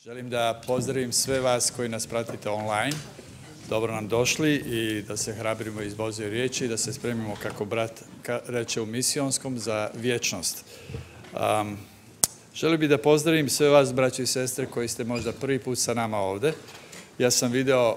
Želim da pozdravim sve vas koji nas pratite online. Dobro nam došli i da se hrabrimo iz Božje riječi i da se spremimo, kako brat reče u misijonskom, za vječnost. Želim bih da pozdravim sve vas, braći i sestre, koji ste možda prvi put sa nama ovde. Ja sam video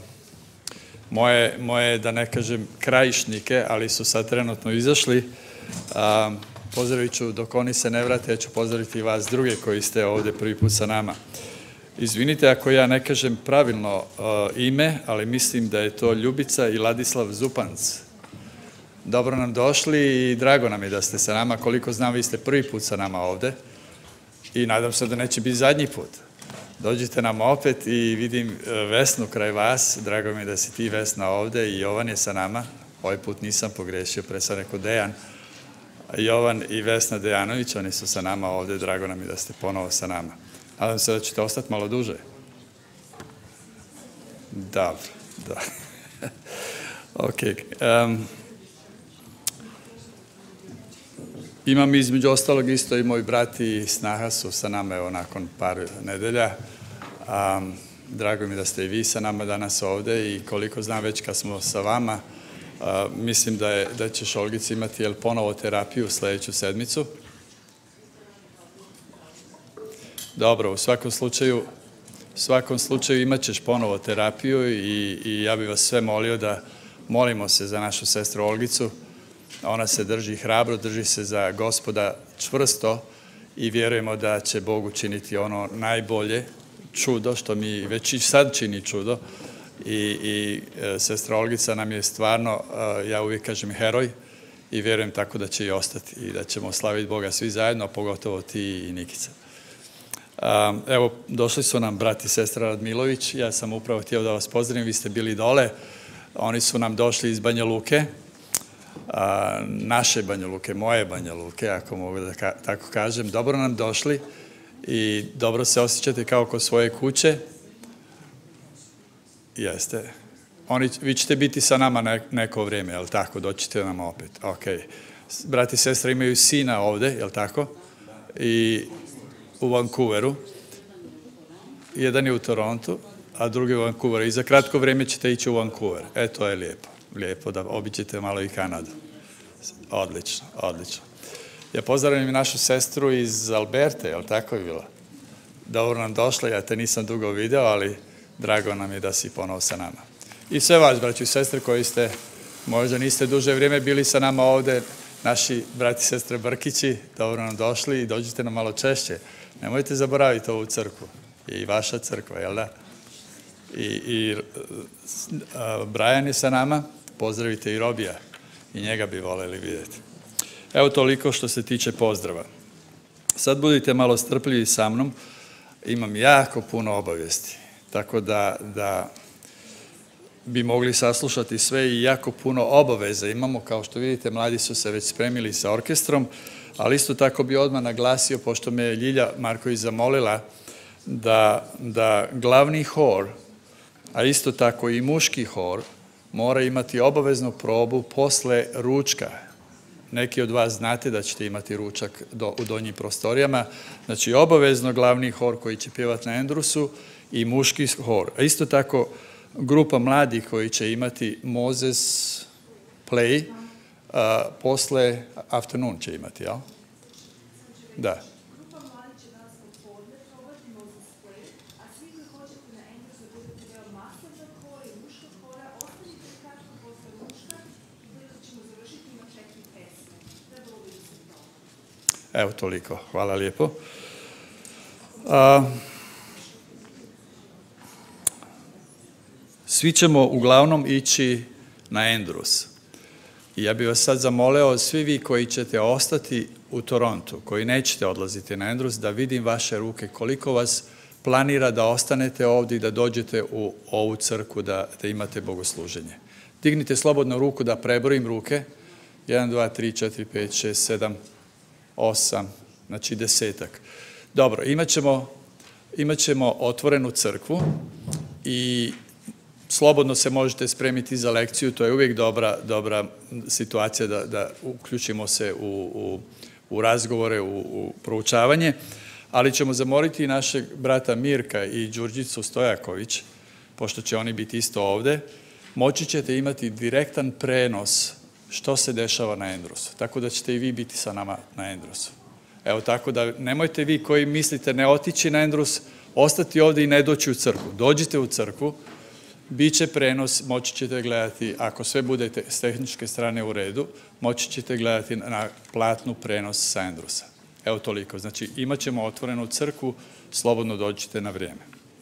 moje, da ne kažem, krajišnike, ali su sad trenutno izašli. Pozdravit ću, dok oni se ne vrate, ja ću pozdraviti i vas druge koji ste ovde prvi put sa nama. Izvinite ako ja ne kažem pravilno ime, ali mislim da je to Ljubica i Ladislav Zupanc. Dobro nam došli i drago nam je da ste sa nama. Koliko znam, vi ste prvi put sa nama ovde i nadam se da neće biti zadnji put. Dođite nam opet i vidim Vesnu kraj vas. Drago mi je da si ti, Vesna, ovde i Jovan je sa nama. Ovaj put nisam pogrešio, pre sam rekao Dejan. Jovan i Vesna Dejanović, oni su sa nama ovde. Drago nam je da ste ponovo sa nama. Nadam se da ćete ostati malo duže. Dobro, da. Ok. Imam između ostalog isto i moj brat i snaha su sa nama evo nakon par nedelja. Drago mi da ste i vi sa nama danas ovde i koliko znam već kad smo sa vama, mislim da ćeš, Olgica, imati ponovo terapiju sledeću sedmicu. Dobro, u svakom slučaju imat ćeš ponovo terapiju i ja bih vas sve molio da molimo se za našu sestru Olgicu. Ona se drži hrabro, drži se za Gospoda čvrsto i vjerujemo da će Bog učiniti ono najbolje, čudo, što mi već i sad čini čudo. I sestra Olgica nam je stvarno, ja uvijek kažem, heroj i vjerujem tako da će i ostati i da ćemo slaviti Boga svi zajedno, pogotovo ti i Nikica. Evo, došli su nam brat i sestra Radmilović. Ja sam upravo htio da vas pozdravim, vi ste bili dole. Oni su nam došli iz Banja Luke, naše Banja Luke, moje Banja Luke, ako mogu da tako kažem. Dobro nam došli i dobro se osjećate kao kod svoje kuće. Jeste. Vi ćete biti sa nama neko vrijeme, je li tako? Doćete nam opet. Ok. Brat i sestra imaju sina ovde, je li tako? I u Vancouveru. Jedan je u Torontu, a drugi u Vancouveru. I za kratko vrijeme ćete ići u Vancouver. To je lijepo. Lijepo da obiđete malo i Kanadu. Odlično, odlično. Ja pozdravljam i našu sestru iz Alberte, je li tako je bilo? Dobro nam došla, ja te nisam dugo video, ali drago nam je da si ponovo sa nama. I sve vas, braći i sestre, koji ste, možda niste duže vrijeme bili sa nama ovde, naši brati i sestre Brkići, dobro nam došli i dođite nam malo češće. Nemojte zaboraviti ovu crkvu. I vaša crkva, jel da? I Brian je sa nama, pozdravite i Robija. I njega bi voleli vidjeti. Evo toliko što se tiče pozdrava. Sad budite malo strpljivi sa mnom. Imam jako puno obavijesti. Tako da bi mogli saslušati sve i jako puno obaveza imamo. Kao što vidite, mladi su se već spremili sa orkestrom, ali isto tako bi odmah naglasio, pošto me je Ljilja Marković zamolila, da glavni hor, a isto tako i muški hor, mora imati obaveznu probu posle ručka. Neki od vas znate da ćete imati ručak u donjim prostorijama. Znači, obavezno glavni hor koji će pjevati na Endrusu i muški hor. A isto tako, grupa mladih koji će imati Moses Play, posle afternoon će imati, jel? Da. Evo toliko. Hvala lijepo. Svi ćemo uglavnom ići na Andrews. I ja bih vas sad zamoleo, svi vi koji ćete ostati u Torontu, koji nećete odlaziti na Andrews, da vidim vaše ruke, koliko vas planira da ostanete ovdje i da dođete u ovu crkvu da imate bogosluženje. Dignite slobodno ruku da prebrojim ruke. 1, 2, 3, 4, 5, 6, 7, 8, znači 10. Dobro, imat ćemo otvorenu crkvu i slobodno se možete spremiti za lekciju, to je uvijek dobra situacija da uključimo se u razgovore, u proučavanje, ali ćemo zamoliti i našeg brata Mirka i Đurđicu Stojaković, pošto će oni biti isto ovde, moći ćete imati direktan prenos što se dešava na Endrusu, tako da ćete i vi biti sa nama na Endrusu. Evo, tako da nemojte vi koji mislite ne otići na Endrus, ostati ovde i ne doći u crkvu. Dođite u crkvu, bit će prenos, moći ćete gledati, ako sve budete s tehničke strane u redu, moći ćete gledati na platnu prenos sa Endrusa. Evo toliko. Znači, imat ćemo otvorenu crkvu, slobodno dođite na vrijeme.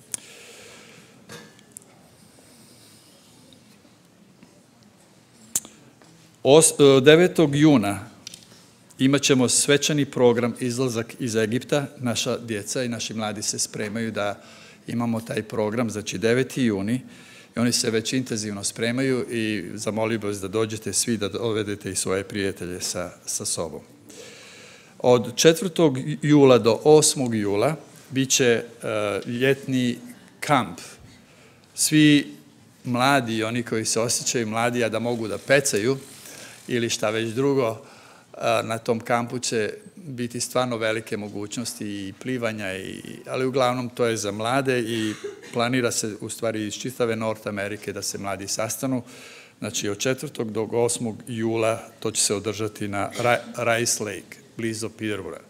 9. juna imat ćemo svečani program izlazak iz Egipta. Naša djeca i naši mladi se spremaju da imamo taj program, znači 9. juni, i oni se već intenzivno spremaju i zamolio bih vas da dođete svi, da dovedete i svoje prijatelje sa sobom. Od 4. jula do 8. jula bit će ljetni kamp. Svi mladi i oni koji se osjećaju mladi, a da mogu da pecaju ili šta već drugo, na tom kampu će biti stvarno velike mogućnosti i plivanja, ali uglavnom to je za mlade i planira se u stvari iz čitave North Amerike da se mladi sastanu. Znači od 4. do 8. jula to će se održati na Rice Lake, blizu Peterborougha.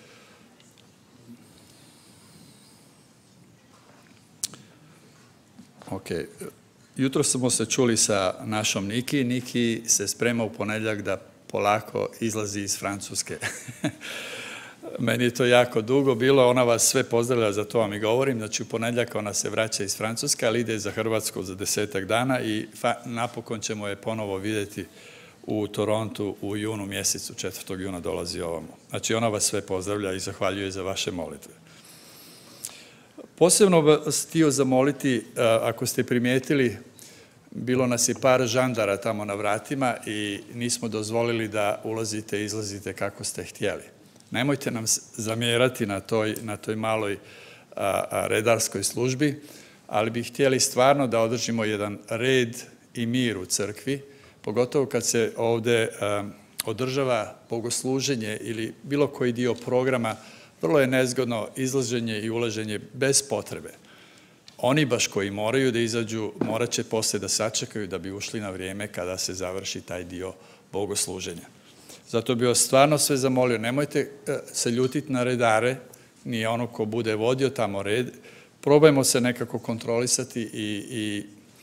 Ok. Jutro smo se čuli sa našom Niki. Niki se sprema u ponedjeljak da polako izlazi iz Francuske. Meni je to jako dugo bilo, ona vas sve pozdravlja, za to vam i govorim. Znači u ponedjeljak ona se vraća iz Francuske, ali ide za Hrvatsku za 10 dana i napokon ćemo je ponovo vidjeti u Torontu u junu mjesecu, 4. juna dolazi ovamo. Znači ona vas sve pozdravlja i zahvaljuje za vaše molitve. Posebno vas htio zamoliti, ako ste primijetili, bilo nas je par žandara tamo na vratima i nismo dozvolili da ulazite i izlazite kako ste htjeli. Nemojte nam zamjerati na toj maloj redarskoj službi, ali bi htjeli stvarno da održimo jedan red i mir u crkvi, pogotovo kad se ovde održava bogosluženje ili bilo koji dio programa, vrlo je nezgodno izlaženje i ulaženje bez potrebe. Oni baš koji moraju da izađu, morat će posle da sačekaju da bi ušli na vrijeme kada se završi taj dio bogosluženja. Zato bih vas stvarno sve zamolio, nemojte se ljutiti na redare, ni ono ko bude vodio tamo red. Probajmo se nekako kontrolisati i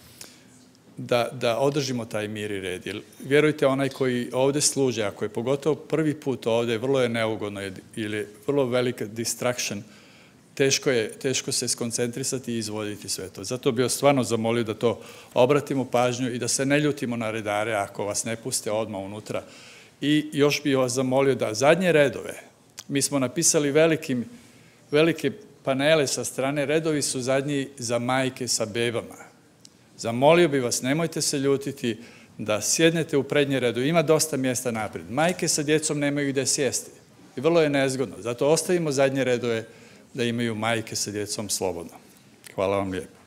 da održimo taj mir i red. Jer vjerujte, onaj koji ovde služe, ako je pogotovo prvi put ovde, vrlo je neugodno ili vrlo velika distraction, teško se skoncentrisati i izvoditi sve to. Zato bih vas stvarno zamolio da to obratimo pažnju i da se ne ljutimo na redare ako vas ne puste odmah unutra. I još bih vas zamolio da zadnje redove, mi smo napisali velike panele sa strane, redovi su zadnji za majke sa bebama. Zamolio bih vas, nemojte se ljutiti da sjednete u prednje redu, ima dosta mjesta naprijed. Majke sa djecom nemaju gde sjesti i vrlo je nezgodno. Zato ostavimo zadnje redove da imaju majke sa djecom slobodno. Hvala vam lijepo.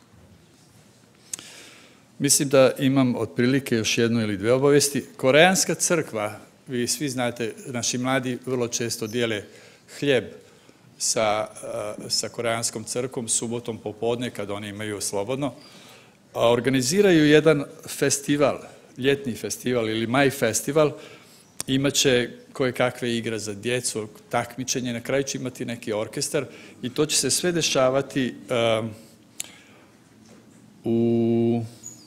Mislim da imam otprilike još jednu ili dve obavijesti. Koreanska crkva, vi svi znate, naši mladi vrlo često dijele hljeb sa koreanskom crkvom subotom popodne kad oni imaju slobodno. Organiziraju jedan festival, ljetni festival ili maj festival, imaće koje kakve igre za djecu, takmičenje, na kraju će imati neki orkestar i to će se sve dešavati u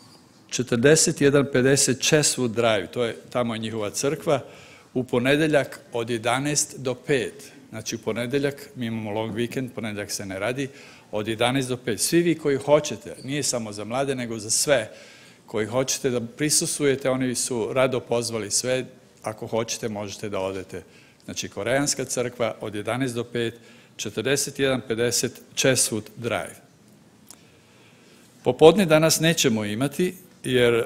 4150 Cheswood Drive, tamo je njihova crkva, u ponedeljak od 11 do 5. Znači u ponedeljak, mi imamo long weekend, ponedeljak se ne radi, od 11 do 5. Svi vi koji hoćete, nije samo za mlade, nego za sve koji hoćete da prisustvujete, oni su rado pozvali sve. Ako hoćete, možete da odete. Znači, Koreanska crkva od 11 do 5, 4150 Cheswood Drive. Popodne danas nećemo imati, jer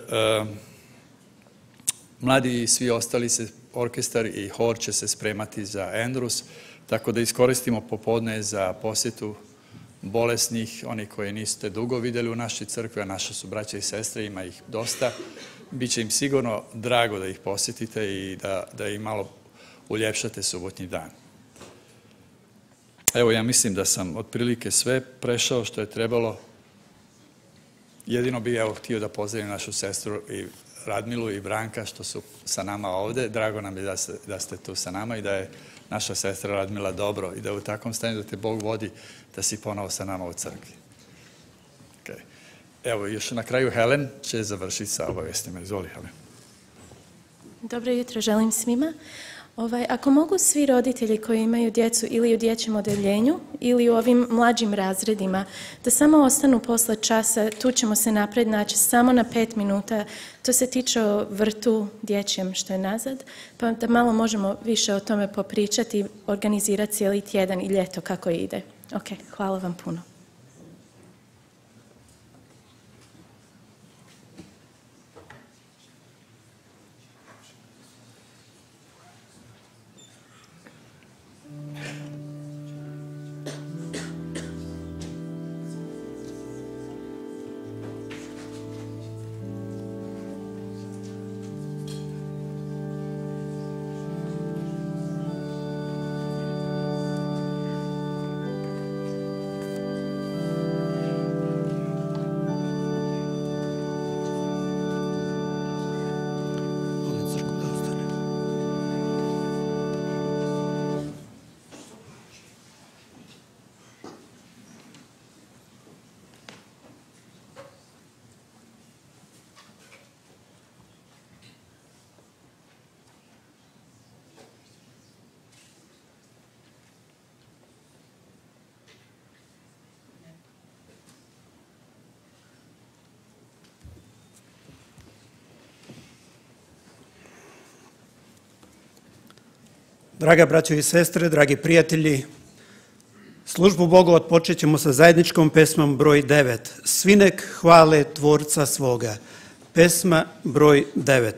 mladi i svi ostali orkestar i hor će se spremati za Endrus, tako da iskoristimo popodne za posjetu bolesnih, oni koji niste dugo vidjeli u našoj crkvi, a naša su braća i sestre, ima ih dosta. Biće im sigurno drago da ih posjetite i da im malo uljepšate subotnji dan. Evo, ja mislim da sam otprilike sve prešao što je trebalo. Jedino bih htio da pozdravim našu sestru i Radmilu i Branka što su sa nama ovde. Drago nam je da ste tu sa nama i da je naša sestra Radmila dobro i da je u takvom stanju da te Bog vodi da si ponovo sa nama u crkvi. Okay. Evo, još na kraju Helen će završiti sa obavestima. Izvoli, Helen. Dobro jutro želim svima. Ako mogu svi roditelji koji imaju djecu ili u dječjem odeljenju ili u ovim mlađim razredima da samo ostanu posle časa, tu ćemo se napred naći samo na 5 minuta. To se tiče o vrtu dječjem što je nazad, pa da malo možemo više o tome popričati i organizirati cijeli tjedan i ljeto kako ide. Ok, hvala vam puno. Draga braćo i sestre, dragi prijatelji, službu Boga odpočet ćemo sa zajedničkom pesmom broj 9. Svi nek hvale Tvorca svoga. Pesma broj 9.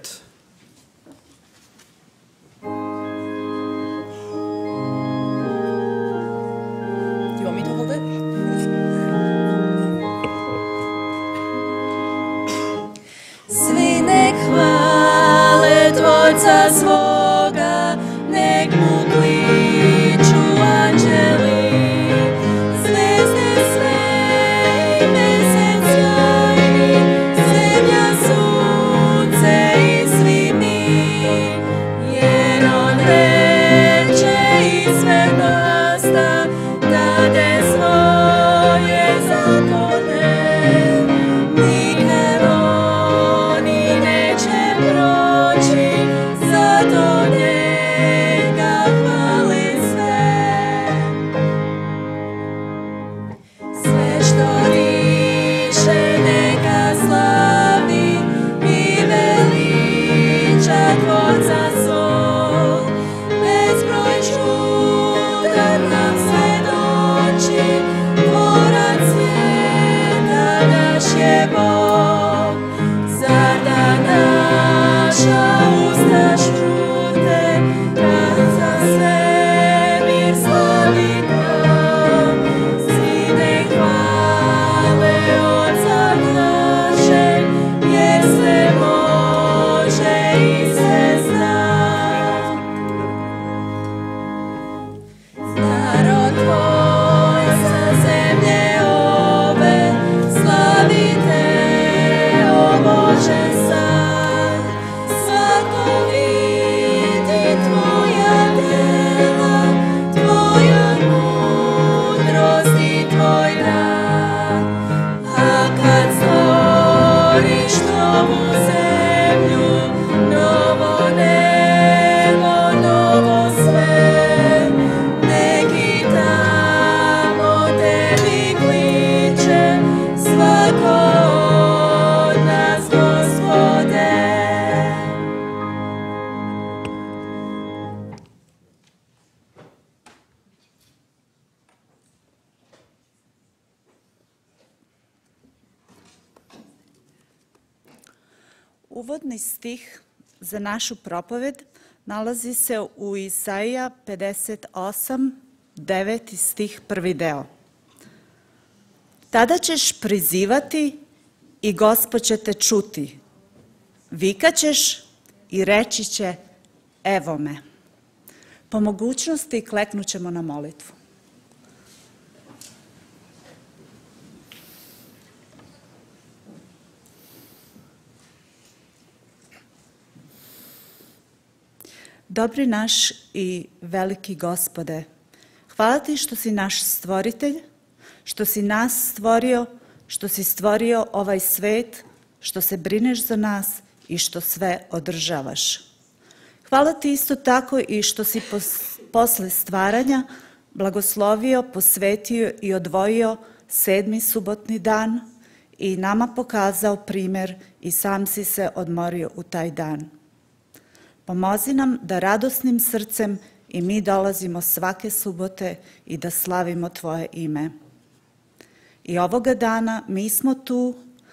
Svi nek hvale Tvorca svoga, nek mu kliču anđeli, zvezde sve i mesec sjajni, zemlja, sunce i svi mi, jer on reče i sve nasta, dade svoje zakone, nikad oni neće proći, zato njega hvali sve. Sve što diše neka slavi i veliča Tvorca svog. Bezbroj čuda nam svedoči, Tvorac svijeta naš je Bog. Zar da naša usta šute, kad za svemir slavi nam, svi nek hvale Oca našeg, jer sve može i sve zna. Narod tvoj sa zemlje ove, slavite, o Bože sad. Svako vidi tvoja dela, tvoju mudrost i tvoj rad. A kad stvoriš novu zemlju, novo nebo, novo sve, neki tamo tebi kliče, svako od nas, Gospode. Uvodni stih za našu propoved nalazi se u Isaija 58, 9. stih, prvi deo. Tada ćeš prizivati i Gospod će te čuti. Vikaćeš i reći će, evo me. Po mogućnosti kleknut ćemo na molitvu. Dobri naš i veliki Gospode, hvala ti što si naš stvoritelj, što si nas stvorio, što si stvorio ovaj svet, što se brineš za nas i što sve održavaš. Hvala ti isto tako i što si posle stvaranja blagoslovio, posvetio i odvojio 7. subotni dan i nama pokazao primer i sam si se odmorio u taj dan. Pomozi nam da radosnim srcem i mi dolazimo svake subote i da slavimo tvoje ime. I ovoga dana mi smo tu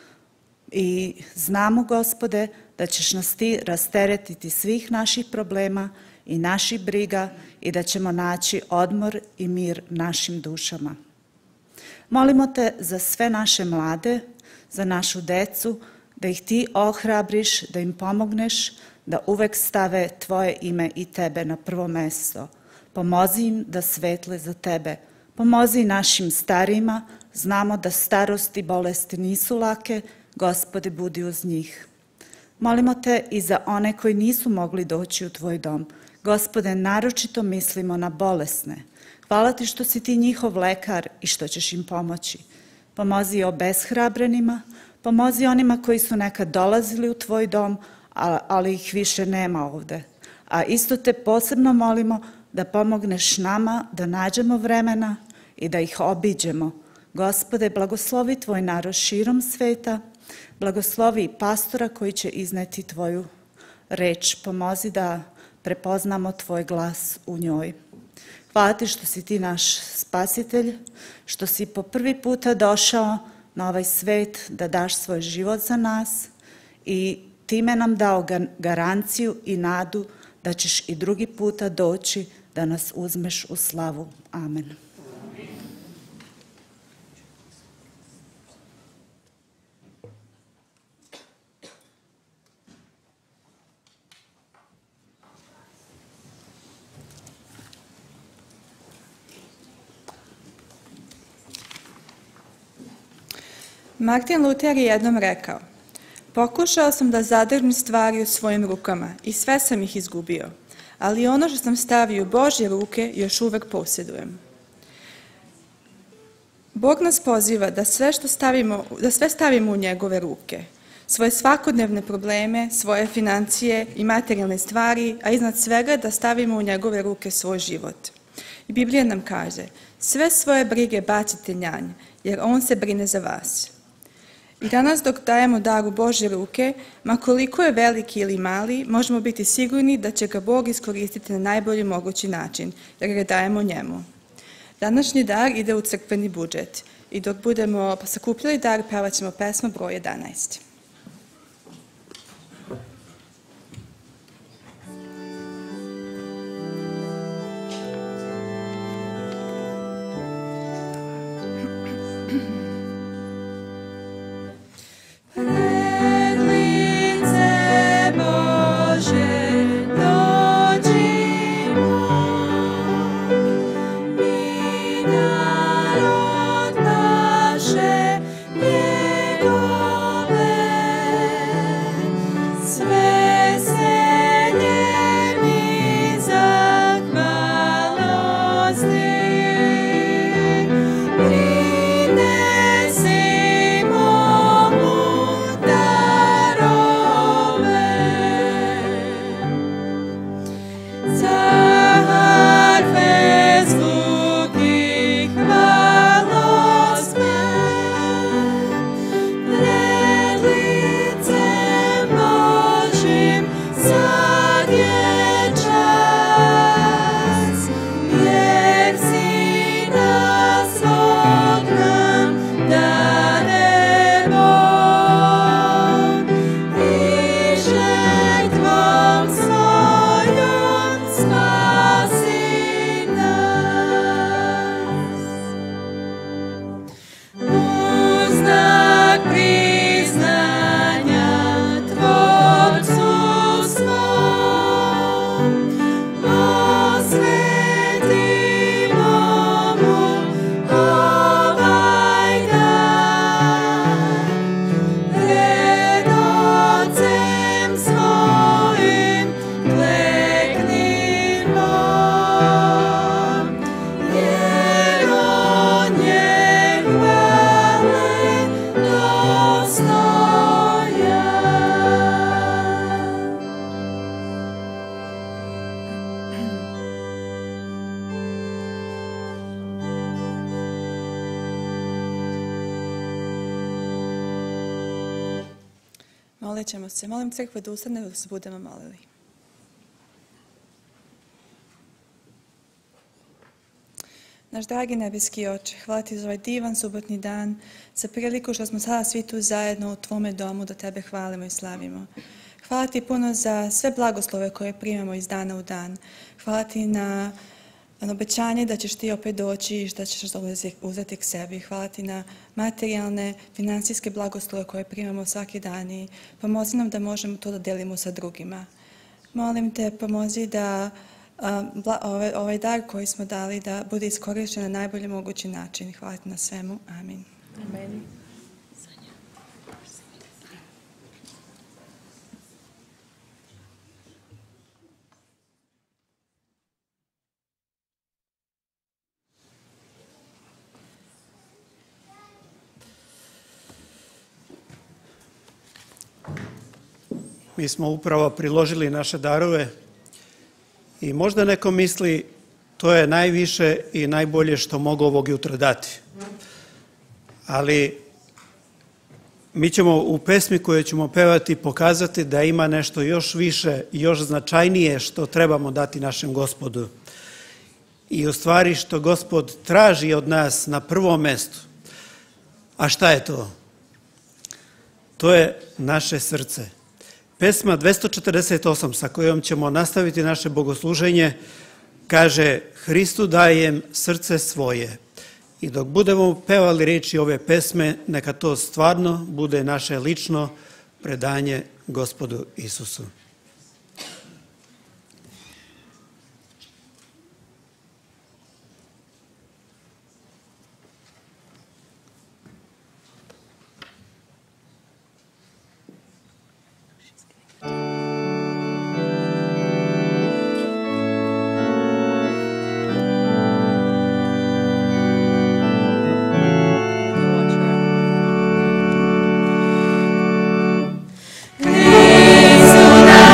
i znamo, Gospode, da ćeš nas ti rasteretiti svih naših problema i naših briga i da ćemo naći odmor i mir našim dušama. Molimo te za sve naše mlade, za našu decu, da ih ti ohrabriš, da im pomogneš, da uvek stave tvoje ime i tebe na prvo mesto. Pomozi im da svetle za tebe. Pomozi našim starijima, znamo da starost i bolesti nisu lake, Gospode, budi uz njih. Molimo te i za one koji nisu mogli doći u tvoj dom. Gospode, naročito mislimo na bolesne. Hvala ti što si ti njihov lekar i što ćeš im pomoći. Pomozi obeshrabrenima, pomozi onima koji su nekad dolazili u tvoj dom, ali ih više nema ovde. A isto te posebno molimo da pomogneš nama da nađemo vremena i da ih obiđemo. Gospode, blagoslovi tvoj narod širom sveta, blagoslovi i pastora koji će izneti tvoju reč. Pomozi da prepoznamo tvoj glas u njoj. Hvala ti što si ti naš spasitelj, što si po prvi puta došao na ovaj svet da daš svoj život za nas i time nam dao garanciju i nadu da ćeš i drugi puta doći da nas uzmeš u slavu. Amen. Martin Luther je jednom rekao: "Pokušao sam da zadržim stvari u svojim rukama i sve sam ih izgubio, ali ono što sam stavio u Božje ruke još uvek posjedujem." Bog nas poziva da sve stavimo u njegove ruke, svoje svakodnevne probleme, svoje financije i materijalne stvari, a iznad svega da stavimo u njegove ruke svoj život. I Biblija nam kaže: "Sve svoje brige bacite njanj, jer on se brine za vas." I danas dok dajemo dar u Božje ruke, ma koliko je veliki ili mali, možemo biti sigurni da će ga Bog iskoristiti na najbolji mogući način, jer ga dajemo njemu. Današnji dar ide u crkveni budžet i dok budemo sakupljali dar, pevat ćemo pesmu broj 11. Narod naše, njegove Molit ćemo se. Molim crkve da ustane da se budemo molili. Naš dragi nebeski Oče, hvala ti za ovaj divan subotni dan, za priliku što smo sada svi tu zajedno u tvome domu da tebe hvalimo i slavimo. Hvala ti puno za sve blagoslove koje primamo iz dana u dan. Hvala ti na obećanje da ćeš ti opet doći i da ćeš uzeti k sebi. Hvala ti na materijalne, finansijske blagoslove koje primamo svaki dan i pomozi nam da možemo to da delimo sa drugima. Molim te, pomozi da ovaj dar koji smo dali da bude iskorišten na najbolji mogući način. Hvala ti na svemu. Amin. Amen. Mi smo upravo priložili naše darove i možda neko misli to je najviše i najbolje što mogu ovog jutra dati. Ali mi ćemo u pesmi koju ćemo pevati pokazati da ima nešto još više i još značajnije što trebamo dati našem Gospodu. I u stvari što Gospod traži od nas na prvom mestu. A šta je to? To je naše srce. Pesma 248 sa kojom ćemo nastaviti naše bogosluženje kaže Hristu dajem srce svoje. I dok budemo pevali riječi ove pesme, neka to stvarno bude naše lično predanje Gospodu Isusu. Hristu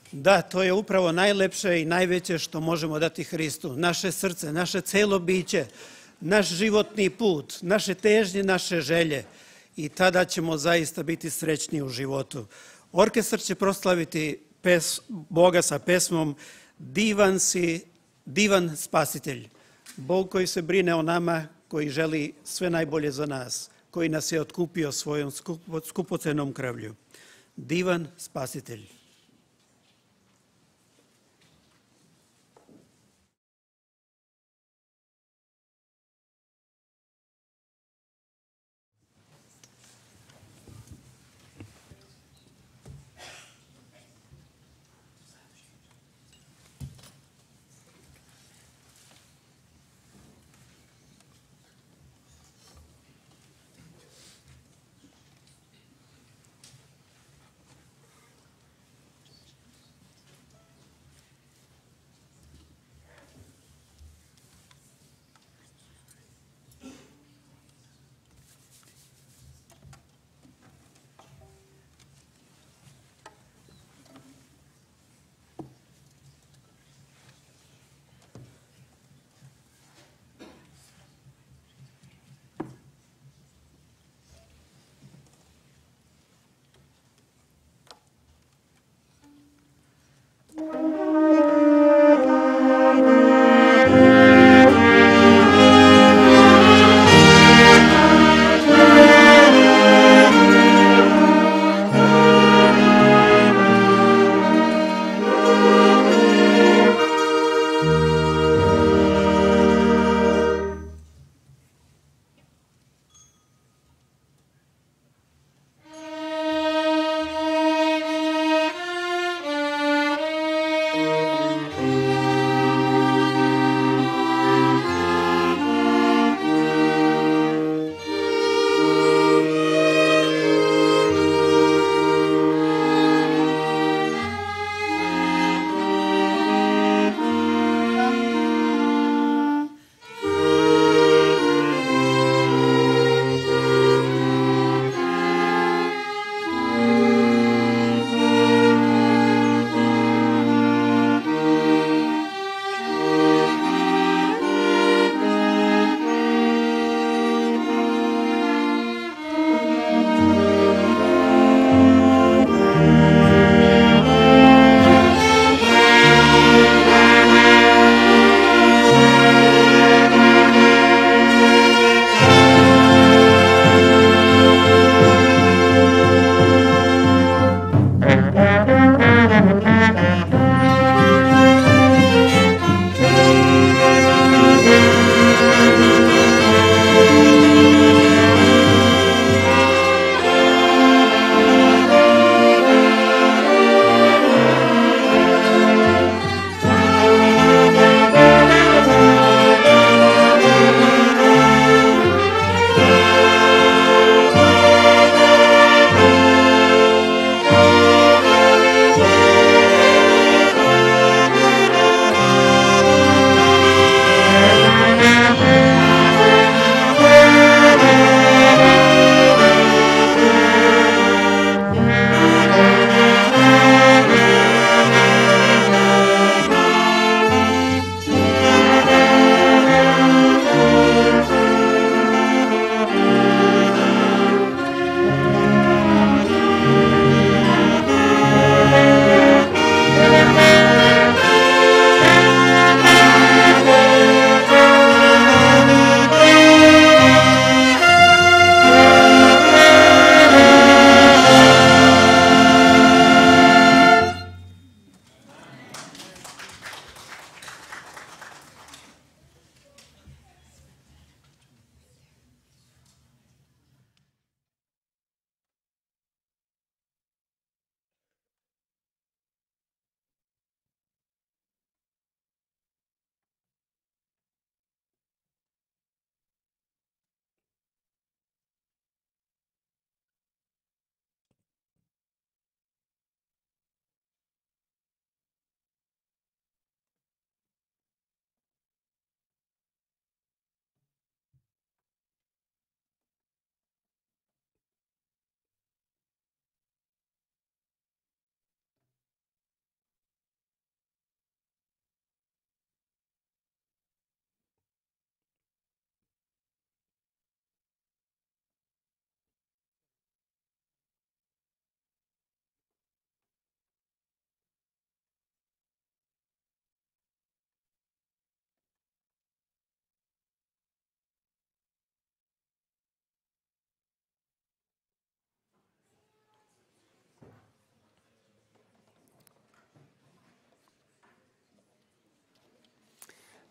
Da, to je upravo najlepše i najveće što možemo dati Hristu. Naše srce, naše celo biće, naš životni put, naše težnje, naše želje. I tada ćemo zaista biti srećni u životu. Orkestar će proslaviti Boga sa pesmom Divan si, divan spasitelj. Bog koji se brine o nama, koji želi sve najbolje za nas, koji nas je otkupio svojom skupocenom krvlju. Divan spasitelj.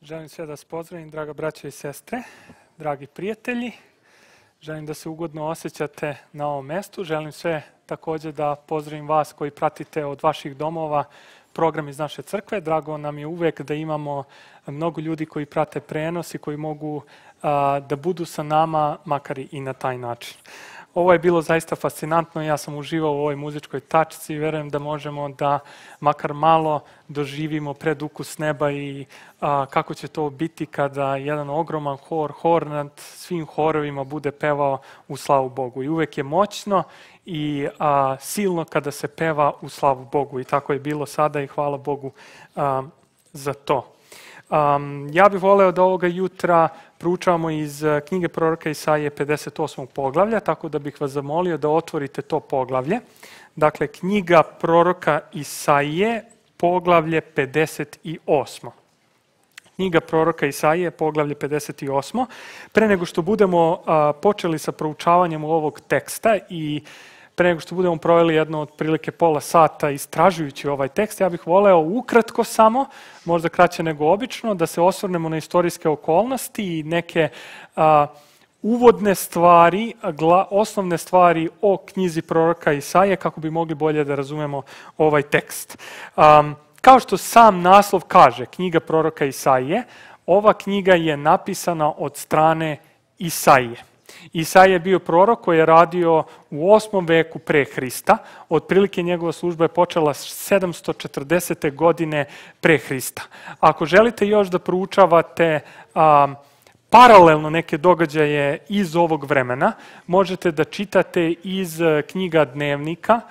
Želim sve da vas pozdravim, draga braćo i sestre, dragi prijatelji. Želim da se ugodno osjećate na ovom mestu. Želim sve također da pozdravim vas koji pratite od vaših domova program iz naše crkve. Drago nam je uvek da imamo mnogo ljudi koji prate prenos i koji mogu da budu sa nama, makar i na taj način. Ovo je bilo zaista fascinantno, ja sam uživao u ovoj muzičkoj tačci i verujem da možemo da makar malo doživimo predukus neba i kako će to biti kada jedan ogroman hor nad svim horovima bude pevao u slavu Bogu. I uvek je moćno i silno kada se peva u slavu Bogu i tako je bilo sada i hvala Bogu za to. Ja bih voleo da ovoga jutra proučavamo iz knjige proroka Isaije 58. poglavlja, tako da bih vas zamolio da otvorite to poglavlje. Dakle, knjiga proroka Isaije, poglavlje 58. Knjiga proroka Isaije, poglavlje 58. Pre nego što budemo počeli sa proučavanjem ovog teksta i pre nego što budemo proveli jedno otprilike pola sata istražujući ovaj tekst, ja bih voleo ukratko samo, možda kraće nego obično, da se osvrnemo na istorijske okolnosti i neke uvodne stvari, osnovne stvari o knjizi proroka Isaije, kako bi mogli bolje da razumemo ovaj tekst. Kao što sam naslov kaže, knjiga proroka Isaije, ova knjiga je napisana od strane Isaije. Isaija je bio prorok koji je radio u 8. veku pre Hrista. Otprilike njegova služba je počela 740. godine pre Hrista. Ako želite još da proučavate paralelno neke događaje iz ovog vremena, možete da čitate iz knjiga dnevnika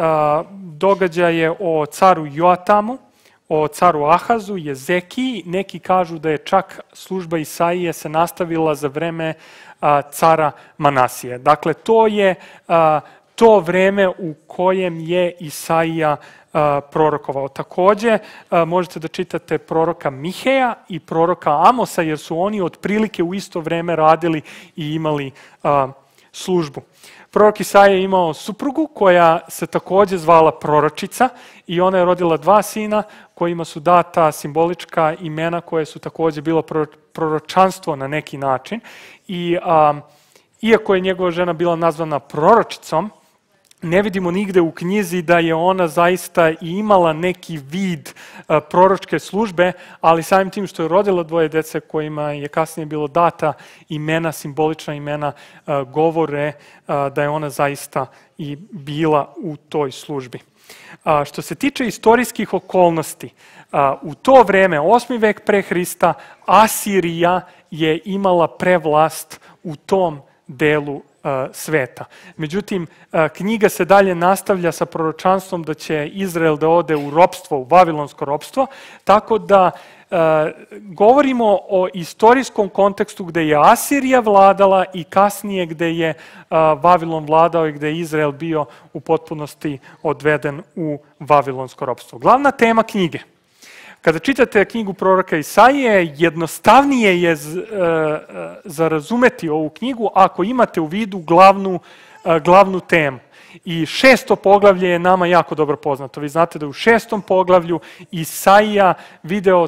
događaje o caru Joatamu, o caru Ahazu, Jezekiji. Neki kažu da je čak služba Isaije se nastavila za vreme cara Manasije. Dakle, to je to vreme u kojem je Isaija prorokovao. Takođe, možete da čitate proroka Miheja i proroka Amosa, jer su oni otprilike u isto vreme radili i imali službu. Prorok Isaija je imao suprugu koja se takođe zvala proročica i ona je rodila 2 sina kojima su data simbolička imena koje su takođe bilo proročanstvo na neki način. I iako je njegova žena bila nazvana proročicom, ne vidimo nigde u knjizi da je ona zaista imala neki vid proročke službe, ali samim tim što je rodila 2 dece kojima je kasnije bilo data imena, simbolična imena, govore da je ona zaista i bila u toj službi. Što se tiče istorijskih okolnosti, u to vreme, 8. vek pre Hrista, Asirija je imala prevlast u tom delu sveta. Međutim, knjiga se dalje nastavlja sa proročanstvom da će Izrael da ode u ropstvo, u vavilonsko ropstvo, tako da govorimo o istorijskom kontekstu gde je Asirija vladala i kasnije gde je Vavilon vladao i gde je Izrael bio u potpunosti odveden u vavilonsko ropstvo. Glavna tema knjige. Kada čitate knjigu proroka Isaije, jednostavnije je za razumeti ovu knjigu ako imate u vidu glavnu temu. I 6. poglavlje je nama jako dobro poznato. Vi znate da u 6. poglavlju Isaija video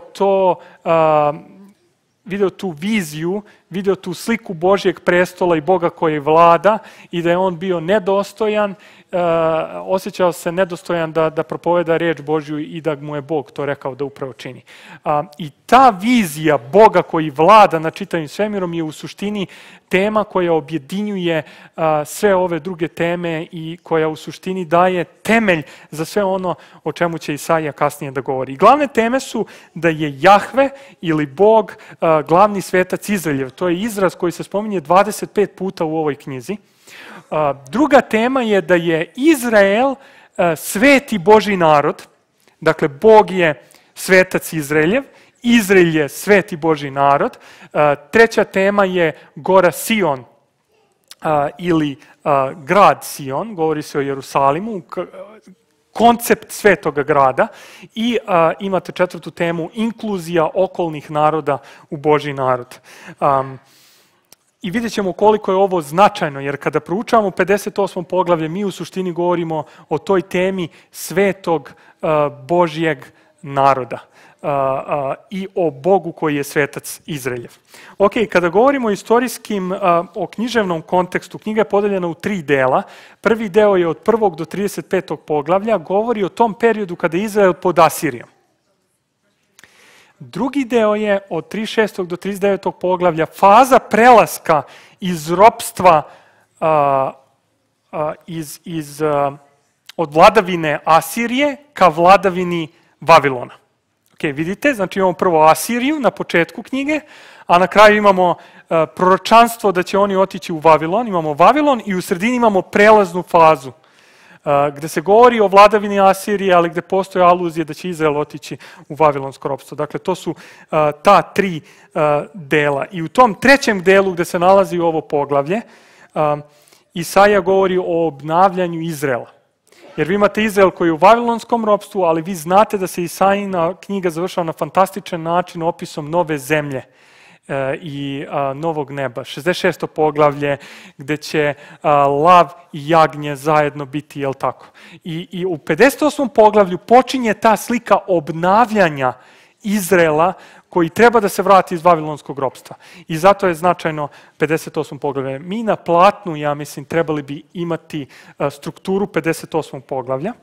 tu viziju, video tu sliku Božjeg prestola i Boga koji vlada i da je on bio nedostojan, osjećao se nedostojan da propoveda reč Božju i da mu je Bog to rekao da upravo čini. I ta vizija Boga koji vlada nad čitavim svemirom je u suštini tema koja objedinjuje sve ove druge teme i koja u suštini daje temelj za sve ono o čemu će Isaija kasnije da govori. I glavne teme su da je Jahve ili Bog glavni svetac Izraeljev. To je izraz koji se spominje 25 puta u ovoj knjizi. Druga tema je da je Izrael sveti Božji narod. Dakle, Bog je svetac Izraeljev, Izrael je sveti Božji narod. Treća tema je Gora Sion ili grad Sion, govori se o Jerusalimu, koncept svetoga grada. I imate 4. temu, inkluzija okolnih naroda u Božji narod. I vidjet ćemo koliko je ovo značajno, jer kada proučavamo 58. poglavlje, mi u suštini govorimo o toj temi svetog Božjeg naroda. i o Bogu koji je svetac Izraeljev. Ok, kada govorimo o istorijskim, o književnom kontekstu, knjiga je podeljena u 3 dela. Prvi deo je od 1. do 35. poglavlja, govori o tom periodu kada je Izrael pod Asirijom. Drugi deo je od 36. do 39. poglavlja, faza prelaska iz ropstva, od vladavine Asirije ka vladavini Vavilona. Ok, vidite, znači imamo prvo Asiriju na početku knjige, a na kraju imamo proročanstvo da će oni otići u Vavilon, imamo Vavilon i u sredini imamo prelaznu fazu, gde se govori o vladavini Asirije, ali gde postoje aluzije da će Izrael otići u vavilonsko ropstvo. Dakle, to su ta 3 dela. I u tom 3. delu gde se nalazi ovo poglavlje, Isaija govori o obnavljanju Izraela. Jer vi imate Izrael koji je u vavilonskom ropstvu, ali vi znate da se Isaijina knjiga završava na fantastičan način opisom nove zemlje i novog neba. 66. poglavlje gde će lav i jagnje zajedno biti, jel tako? I u 58. poglavlju počinje ta slika obnavljanja Izraela koji treba da se vrati iz vavilonskog ropstva. I zato je značajno 58. poglavlje. Mi na platnu, ja mislim, trebali bi imati strukturu 58. poglavlja.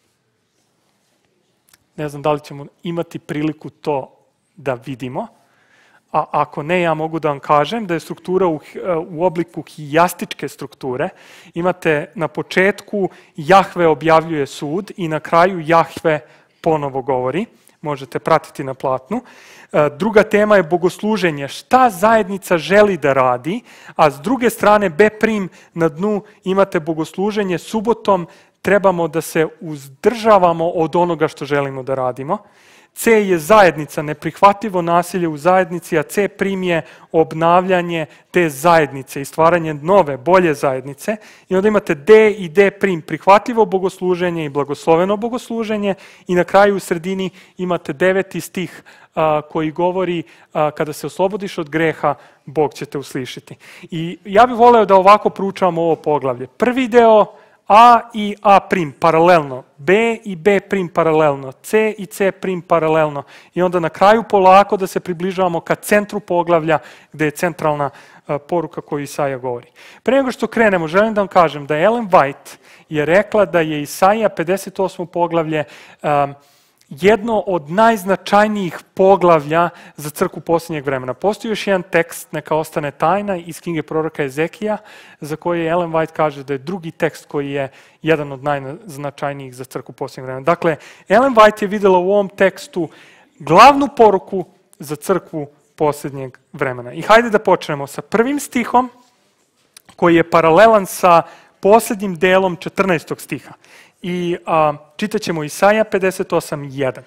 Ne znam da li ćemo imati priliku to da vidimo. A ako ne, ja mogu da vam kažem da je struktura u obliku hijastičke strukture. Imate na početku Jahve objavljuje sud i na kraju Jahve ponovo govori. Možete pratiti na platnu. Druga tema je bogosluženje. Šta zajednica želi da radi, a s druge strane Beprim na dnu imate bogosluženje. Subotom trebamo da se uzdržavamo od onoga što želimo da radimo. C je zajednica, neprihvatljivo nasilje u zajednici, a C prim je obnavljanje te zajednice i stvaranje nove, bolje zajednice. I onda imate D i D prim, prihvatljivo bogosluženje i blagosloveno bogosluženje. I na kraju u sredini imate 9. stih koji govori kada se oslobodiš od greha, Bog će te uslišiti. I ja bih voleo da ovako proučavamo ovo poglavlje. Prvi deo, A i A prim paralelno, B i B prim paralelno, C i C prim paralelno i onda na kraju polako da se približavamo ka centru poglavlja gde je centralna poruka koju Isaija govori. Pre nego što krenemo, želim da vam kažem da Ellen White je rekla da je Isaija 58. poglavlje jedno od najznačajnijih poglavlja za crkvu posljednjeg vremena. Postoji još jedan tekst, neka ostane tajna, iz knjige proroka Ezekija, za koji Ellen White kaže da je drugi tekst koji je jedan od najznačajnijih za crkvu posljednjeg vremena. Dakle, Ellen White je videla u ovom tekstu glavnu poruku za crkvu posljednjeg vremena. I hajde da počnemo sa prvim stihom, koji je paralelan sa posljednjim delom 14. stiha. I čitat ćemo Isaija 58.1.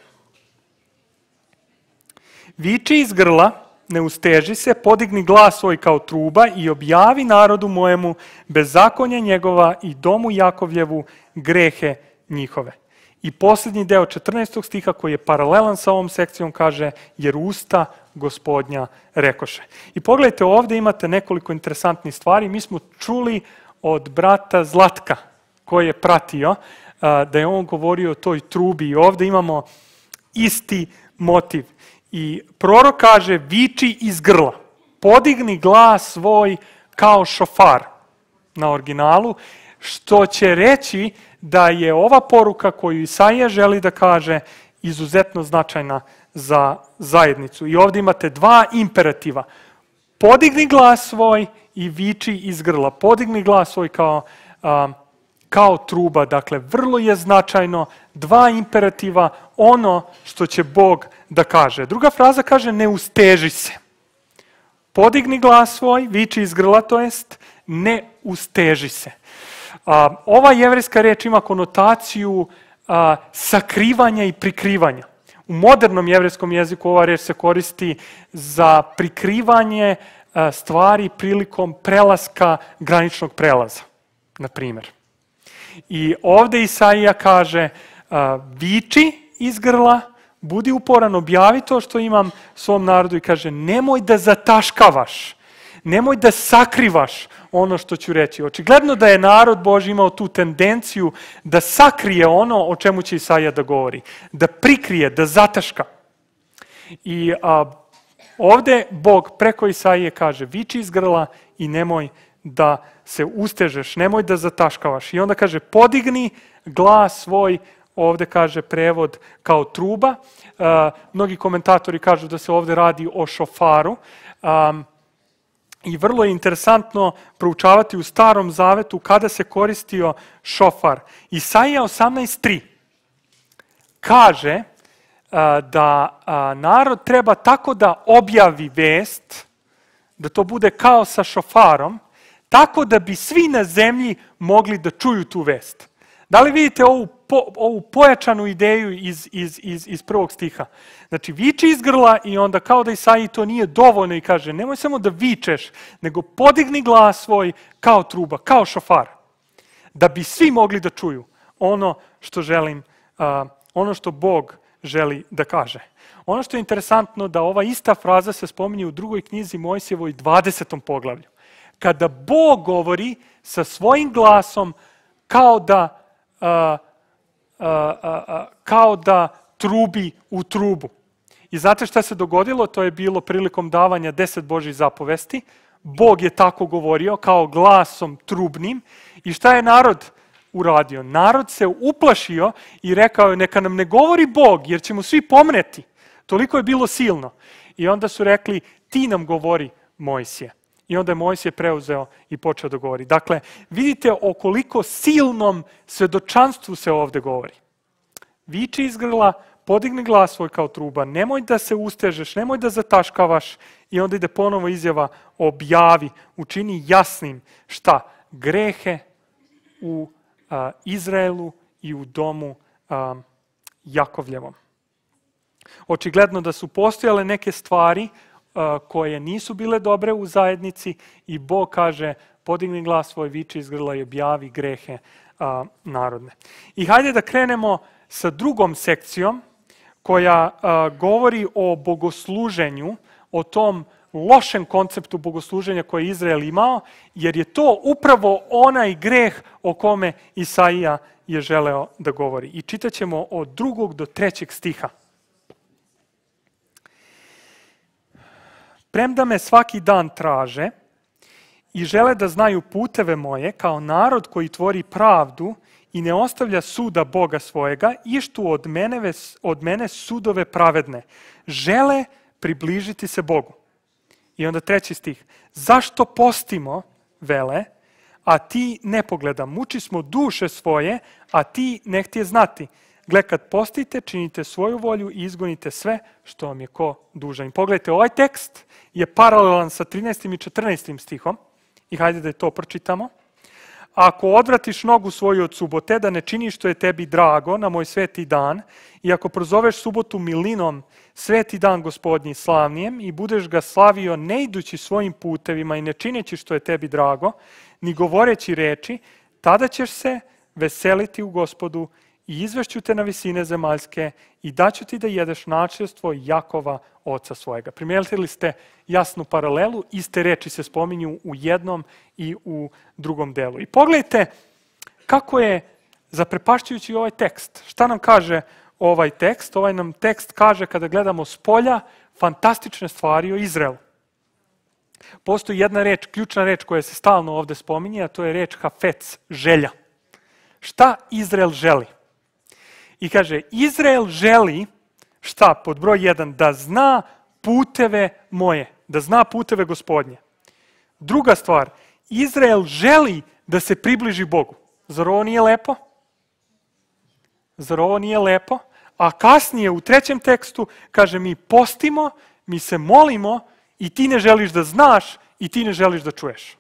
Viči iz grla, ne usteži se, podigni glas svoj kao truba i objavi narodu mojemu bezakonja njegova i domu Jakovljevu grehe njihove. I posljednji deo 14. stiha koji je paralelan sa ovom sekcijom kaže jer usta Gospodnja rekoše. I pogledajte, ovdje imate nekoliko interesantnih stvari. Mi smo čuli od brata Zlatka koji je pratio, da je on govorio o toj trubi i ovdje imamo isti motiv. I prorok kaže, viči iz grla, podigni glas svoj kao šofar na originalu, što će reći da je ova poruka koju Isaija želi da kaže izuzetno značajna za zajednicu. I ovdje imate 2 imperativa. Podigni glas svoj i viči iz grla. Podigni glas svoj kao truba, dakle, vrlo je značajno, 2 imperativa, ono što će Bog da kaže. Druga fraza kaže, ne usteži se. Podigni glas svoj, viči iz grla, to jest, ne usteži se. Ova jevrejska reč ima konotaciju sakrivanja i prikrivanja. U modernom jevrejskom jeziku ova reč se koristi za prikrivanje stvari prilikom prelaska graničnog prelaza, na primjer. I ovdje Isaija kaže, viči iz grla, budi uporan, objavi to što imam svom narodu i kaže, nemoj da zataškavaš, nemoj da sakrivaš ono što ću reći. Očigledno da je narod Božji imao tu tendenciju da sakrije ono o čemu će Isaija da govori, da prikrije, da zataška. I ovde Bog preko Isaije kaže, viči iz grla i nemoj da se ustežeš, nemoj da zataškavaš. I onda kaže, podigni glas svoj, ovde kaže prevod kao truba. Mnogi komentatori kažu da se ovde radi o šofaru. I vrlo je interesantno proučavati u Starom Zavetu kada se koristio šofar. Isaija 18.3 kaže da narod treba tako da objavi vest, da to bude kao sa šofarom, tako da bi svi na zemlji mogli da čuju tu vest. Da li vidite ovu pojačanu ideju iz prvog stiha? Znači, viči iz grla i onda kao da Isaiji to nije dovoljno i kaže, nemoj samo da vičeš, nego podigni glas svoj kao truba, kao šofar. Da bi svi mogli da čuju ono što želim, ono što Bog želi da kaže. Ono što je interesantno da ova ista fraza se spominje u drugoj knjizi Mojsijevoj 20. poglavlju. Kada Bog govori sa svojim glasom kao da trubi u trubu. I znate šta se dogodilo? To je bilo prilikom davanja 10 Božjih zapovesti. Bog je tako govorio kao glasom trubnim. I šta je narod uradio? Narod se uplašio i rekao je, neka nam ne govori Bog, jer ćemo svi pomreti. Toliko je bilo silno. I onda su rekli, ti nam govori, Mojsije. I onda je Mojsije preuzeo i počeo da govori. Dakle, vidite o koliko silnom svedočanstvu se ovde govori. Viči iz grla, podigni glas svoj kao truba, nemoj da se ustežeš, nemoj da zataškavaš. I onda ide ponovo izjava, objavi, učini jasnim šta? Grehe u Izraelu i u domu Jakovljevom. Očigledno da su postojale neke stvari koje nisu bile dobre u zajednici i Bog kaže, podigni glas svoj, viči iz grla i objavi grehe narodne. I hajde da krenemo sa drugom sekcijom koja govori o bogosluženju, o tom lošem konceptu bogosluženja koje je Izrael imao, jer je to upravo onaj greh o kome Isaija je želeo da govori. I čitaćemo od 2. do 3. stiha. Premda me svaki dan traže i žele da znaju puteve moje, kao narod koji tvori pravdu i ne ostavlja suda Boga svojega, ištu od mene sudove pravedne. Žele približiti se Bogu. I onda 3. stih. Zašto postimo, vele, a ti ne pogleda? Muči smo duše svoje, a ti ne htije znati. Gle, kad postite, činite svoju volju i izgonite sve što vam je ko dužan. I pogledajte, ovaj tekst je paralelan sa 13. i 14. stihom. I hajde da je to pročitamo. Ako odvratiš nogu svoju od subote, da ne činiš što je tebi drago na moj sveti dan, i ako prozoveš subotu milinom, sveti dan Gospodnji slavnijem, i budeš ga slavio ne idući svojim putevima i ne čineći što je tebi drago, ni govoreći reči, tada ćeš se veseliti u Gospodu i izvešću te na visine zemaljske i daću ti da jedeš načelstvo Jakova, oca svojega. Primijetili ste jasnu paralelu, iste reči se spominju u jednom i u drugom delu. I pogledajte kako je zaprepašćujući ovaj tekst. Šta nam kaže ovaj tekst? Ovaj nam tekst kaže, kada gledamo s polja, fantastične stvari o Izraelu. Postoji jedna reč, ključna reč koja se stalno ovde spominje, a to je reč hafec, želja. Šta Izrael želi? I kaže, Izrael želi, šta, pod broj 1, da zna puteve moje, da zna puteve Gospodnje. Druga stvar, Izrael želi da se približi Bogu. Zar ovo nije lepo? Zar ovo nije lepo? A kasnije u 3. tekstu kaže, mi postimo, mi se molimo i ti ne želiš da znaš i ti ne želiš da čuješ.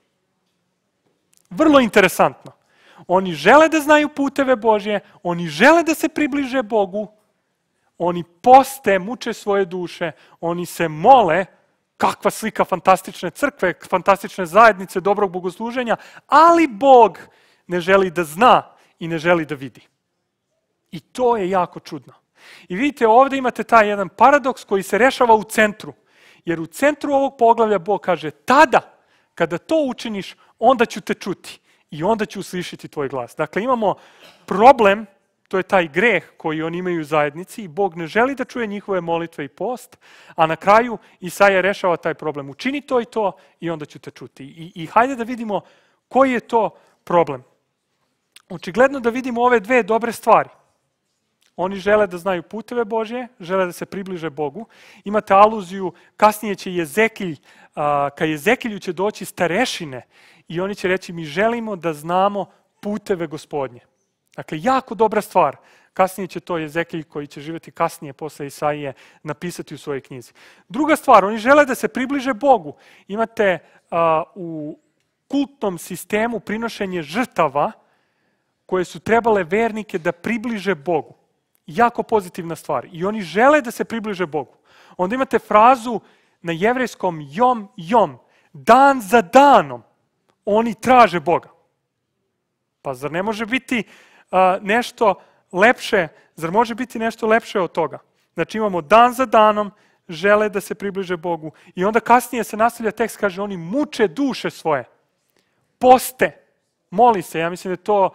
Vrlo interesantno. Oni žele da znaju puteve Božje, oni žele da se približe Bogu, oni poste, muče svoje duše, oni se mole, kakva slika fantastične crkve, fantastične zajednice, dobrog bogosluženja, ali Bog ne želi da zna i ne želi da vidi. I to je jako čudno. I vidite, ovdje imate taj jedan paradoks koji se rešava u centru. Jer u centru ovog poglavlja Bog kaže, tada, kada to učiniš, onda ću te čuti. I onda ću uslišiti tvoj glas. Dakle, imamo problem to je taj greh koji oni imaju u zajednici i Bog ne želi da čuje njihove molitve i post, a na kraju Isaija rešava taj problem. Učini to i to i onda ću te čuti. I hajde da vidimo koji je to problem. Očigledno da vidimo ove dve dobre stvari. Oni žele da znaju puteve Božje, žele da se približe Bogu. Imate aluziju, kasnije će Jezekilj, ka Jezekilju će doći starešine i oni će reći mi želimo da znamo puteve Gospodnje. Dakle, jako dobra stvar. Kasnije će to Jezekilj koji će živjeti kasnije posle Isaije napisati u svojoj knjizi. Druga stvar, oni žele da se približe Bogu. Imate u kultnom sistemu prinošenje žrtava koje su trebale vernike da približe Bogu. Jako pozitivna stvar. I oni žele da se približe Bogu. Onda imate frazu na jevrejskom jom, jom. Dan za danom oni traže Boga. Pa zar ne može biti nešto lepše, zar može biti nešto lepše od toga? Znači imamo dan za danom, žele da se približe Bogu i onda kasnije se nastavlja tekst, kaže oni muče duše svoje, poste, moli se. Ja mislim da je to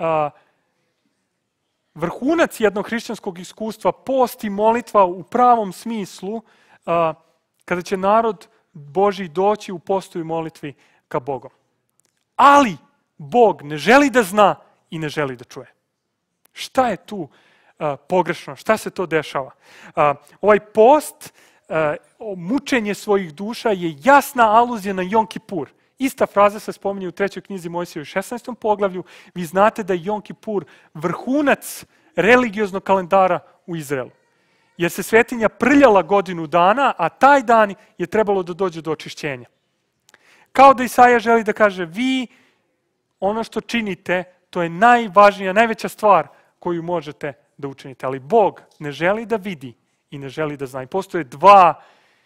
vrhunac jednog hrišćanskog iskustva, post i molitva u pravom smislu, kada će narod Božji doći u postu i molitvi ka Bogom. Ali Bog ne želi da zna i ne želi da čuje. Šta je tu pogrešno? Šta se to dešava? Ovaj post, mučenje svojih duša je jasna aluzija na Jom Kipur. Ista fraza se spominje u 3. knjizi Mojsije u 16. poglavlju. Vi znate da je Jom Kipur vrhunac religioznog kalendara u Izraelu. Jer se svetinja prljala godinu dana, a taj dan je trebalo da dođe do očišćenja. Kao da Isaija želi da kaže, vi ono što činite, to je najvažnija, najveća stvar koju možete da učinite. Ali Bog ne želi da vidi i ne želi da zna. I postoje dva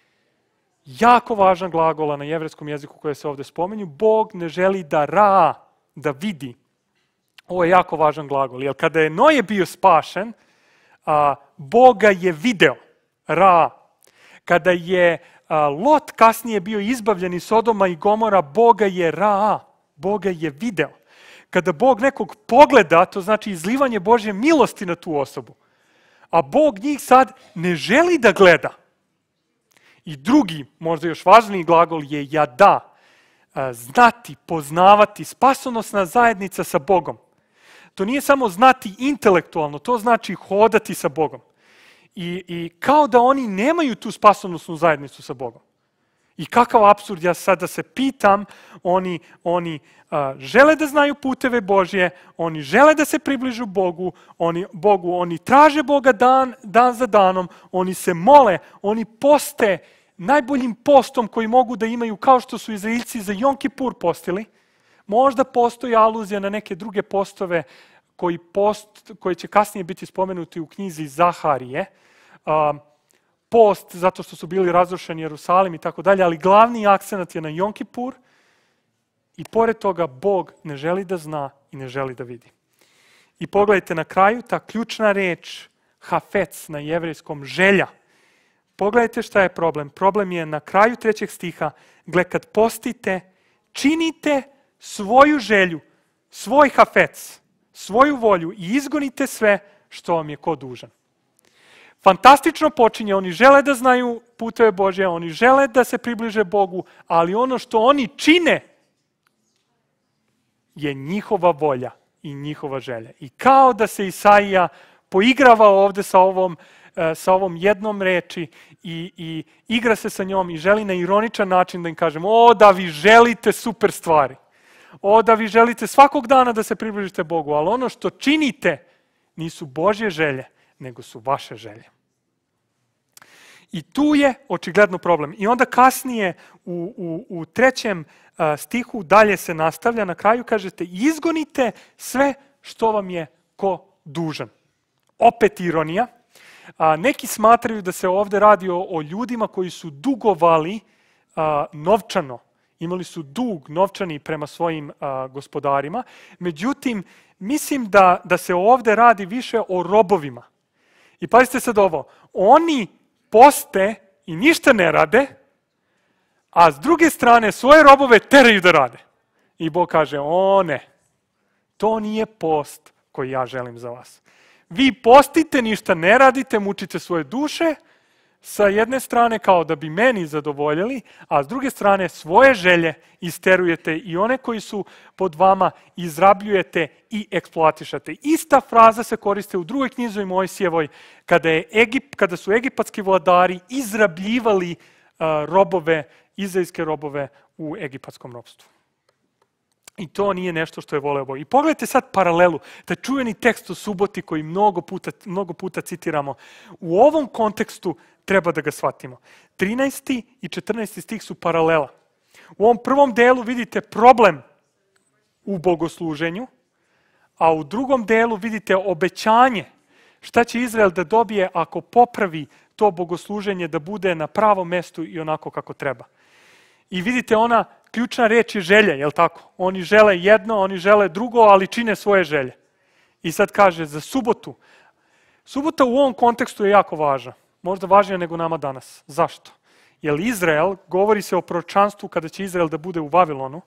jako važna glagola na jevrejskom jeziku koje se ovdje spominju. Bog ne želi da vidi. Ovo je jako važan glagol. Jer kada je Noje bio spašen, Boga je video. Kada je Lot kasnije bio izbavljen iz Sodoma i Gomora, Boga je Boga je video. Kada Bog nekog pogleda, to znači izlivanje Božje milosti na tu osobu. A Bog njih sad ne želi da gleda. I drugi, možda još važniji glagol je jada. Znati, poznavati, spasonosna zajednica sa Bogom. To nije samo znati intelektualno, to znači hodati sa Bogom. I kao da oni nemaju tu spasonosnu zajednicu sa Bogom. I kakav apsurd, ja sad da se pitam, oni žele da znaju puteve Božje, oni žele da se približu Bogu, oni traže Boga dan za danom, oni se mole, oni poste najboljim postom koji mogu da imaju, kao što su Izraeljci za Jom Kipur postili. Možda postoji aluzija na neke druge postove koji će kasnije biti spomenuti u knjizi Zaharije. Post zato što su bili razrušeni Jerusalim i tako dalje, ali glavni akcenat je na Jom Kipur i pored toga Bog ne želi da zna i ne želi da vidi. I pogledajte na kraju ta ključna reč hafec na jevrejskom želja. Pogledajte šta je problem. Problem je na kraju 3. stiha, gle kad postite, činite svoju želju, svoj hafec, svoju volju i izgonite sve što vam je ko dužan. Fantastično počinje, oni žele da znaju puteve Božje, oni žele da se približe Bogu, ali ono što oni čine je njihova volja i njihova želja. I kao da se Isaija poigrava ovde sa ovom jednom reči i igra se sa njom i želi na ironičan način da im kažem, da vi želite super stvari, da vi želite svakog dana da se približite Bogu, ali ono što činite nisu Božje želje, nego su vaše želje. I tu je očigledno problem. I onda kasnije u 3. stihu dalje se nastavlja, na kraju kažete izgonite sve što vam je ko dužan. Opet ironija. Neki smatraju da se ovdje radi o ljudima koji su dugovali novčano. Imali su dug novčani prema svojim gospodarima. Međutim, mislim da se ovdje radi više o robovima. I pazite sad ovo, oni poste i ništa ne rade, a s druge strane svoje robove teraju da rade. I Bog kaže, ne, to nije post koji ja želim za vas. vi postite, ništa ne radite, mučite svoje duše, sa jedne strane kao da bi meni zadovoljili, a s druge strane svoje želje isterujete i one koji su pod vama izrabljujete i eksploatišate. Ista fraza se koriste u drugoj knjizi Mojsijevoj, kada su egipatski vladari izrabljivali izraelske robove u egipatskom ropstvu. I to nije nešto što je voleo Bog. I pogledajte sad paralelu, taj čuveni tekst o suboti koji mnogo puta citiramo. U ovom kontekstu treba da ga shvatimo. 13. i 14. stih su paralela. U ovom prvom delu vidite problem u bogosluženju, a u drugom delu vidite obećanje šta će Izrael da dobije ako popravi to bogosluženje da bude na pravom mestu i onako kako treba. I vidite, ona ključna reč je želja, je li tako? Oni žele jedno, oni žele drugo, ali čine svoje želje. I sad kaže za subotu. Subota u ovom kontekstu je jako važna. Možda važnija nego nama danas. Zašto? Jer Izrael, govori se o proročanstvu kada će Izrael da bude u Vavilonu,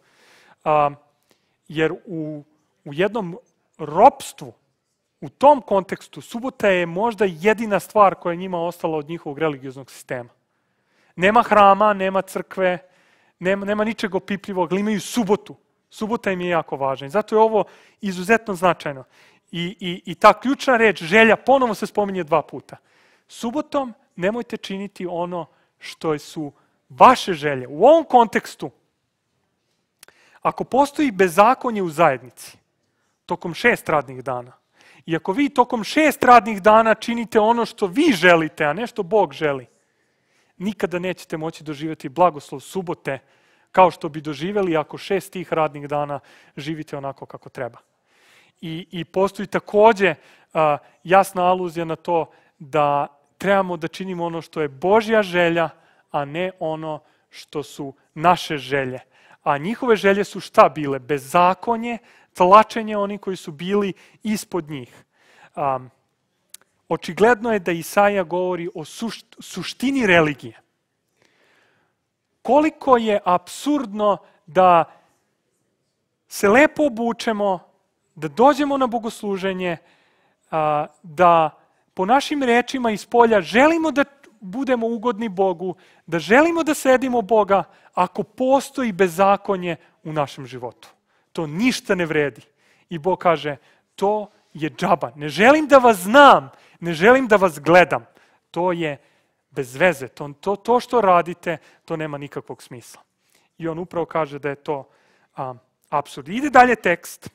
jer u jednom ropstvu, u tom kontekstu, subota je možda jedina stvar koja je njima ostala od njihovog religioznog sistema. Nema hrama, nema crkve, nema ničeg opipljivog, ali imaju subotu. Subota im je jako važna i zato je ovo izuzetno značajno. I ta ključna reč, želja, ponovo se spominje 2 puta. Subotom nemojte činiti ono što su vaše želje. U ovom kontekstu, ako postoji bezakonje u zajednici, tokom 6 radnih dana, i ako vi tokom 6 radnih dana činite ono što vi želite, a ne što Bog želi, nikada nećete moći doživjeti blagoslov subote kao što bi doživjeli ako 6 tih radnih dana živite onako kako treba. I postoji takođe jasna aluzija na to da trebamo da činimo ono što je Božja želja, a ne ono što su naše želje. A njihove želje su šta bile? Bezakonje, tlačenje oni koji su bili ispod njih. Očigledno je da Isaija govori o suštini religije. Koliko je apsurdno da se lepo obučemo, da dođemo na bogosluženje, da po našim rečima iz polja želimo da budemo ugodni Bogu, da želimo da sledimo Boga, ako postoji bezakonje u našem životu. To ništa ne vredi. I Bog kaže, to je džaba. Ne želim da vas znam, ne želim da vas gledam. To je bez veze. To što radite, to nema nikakvog smisla. I on upravo kaže da je to apsurd. Ide dalje tekst.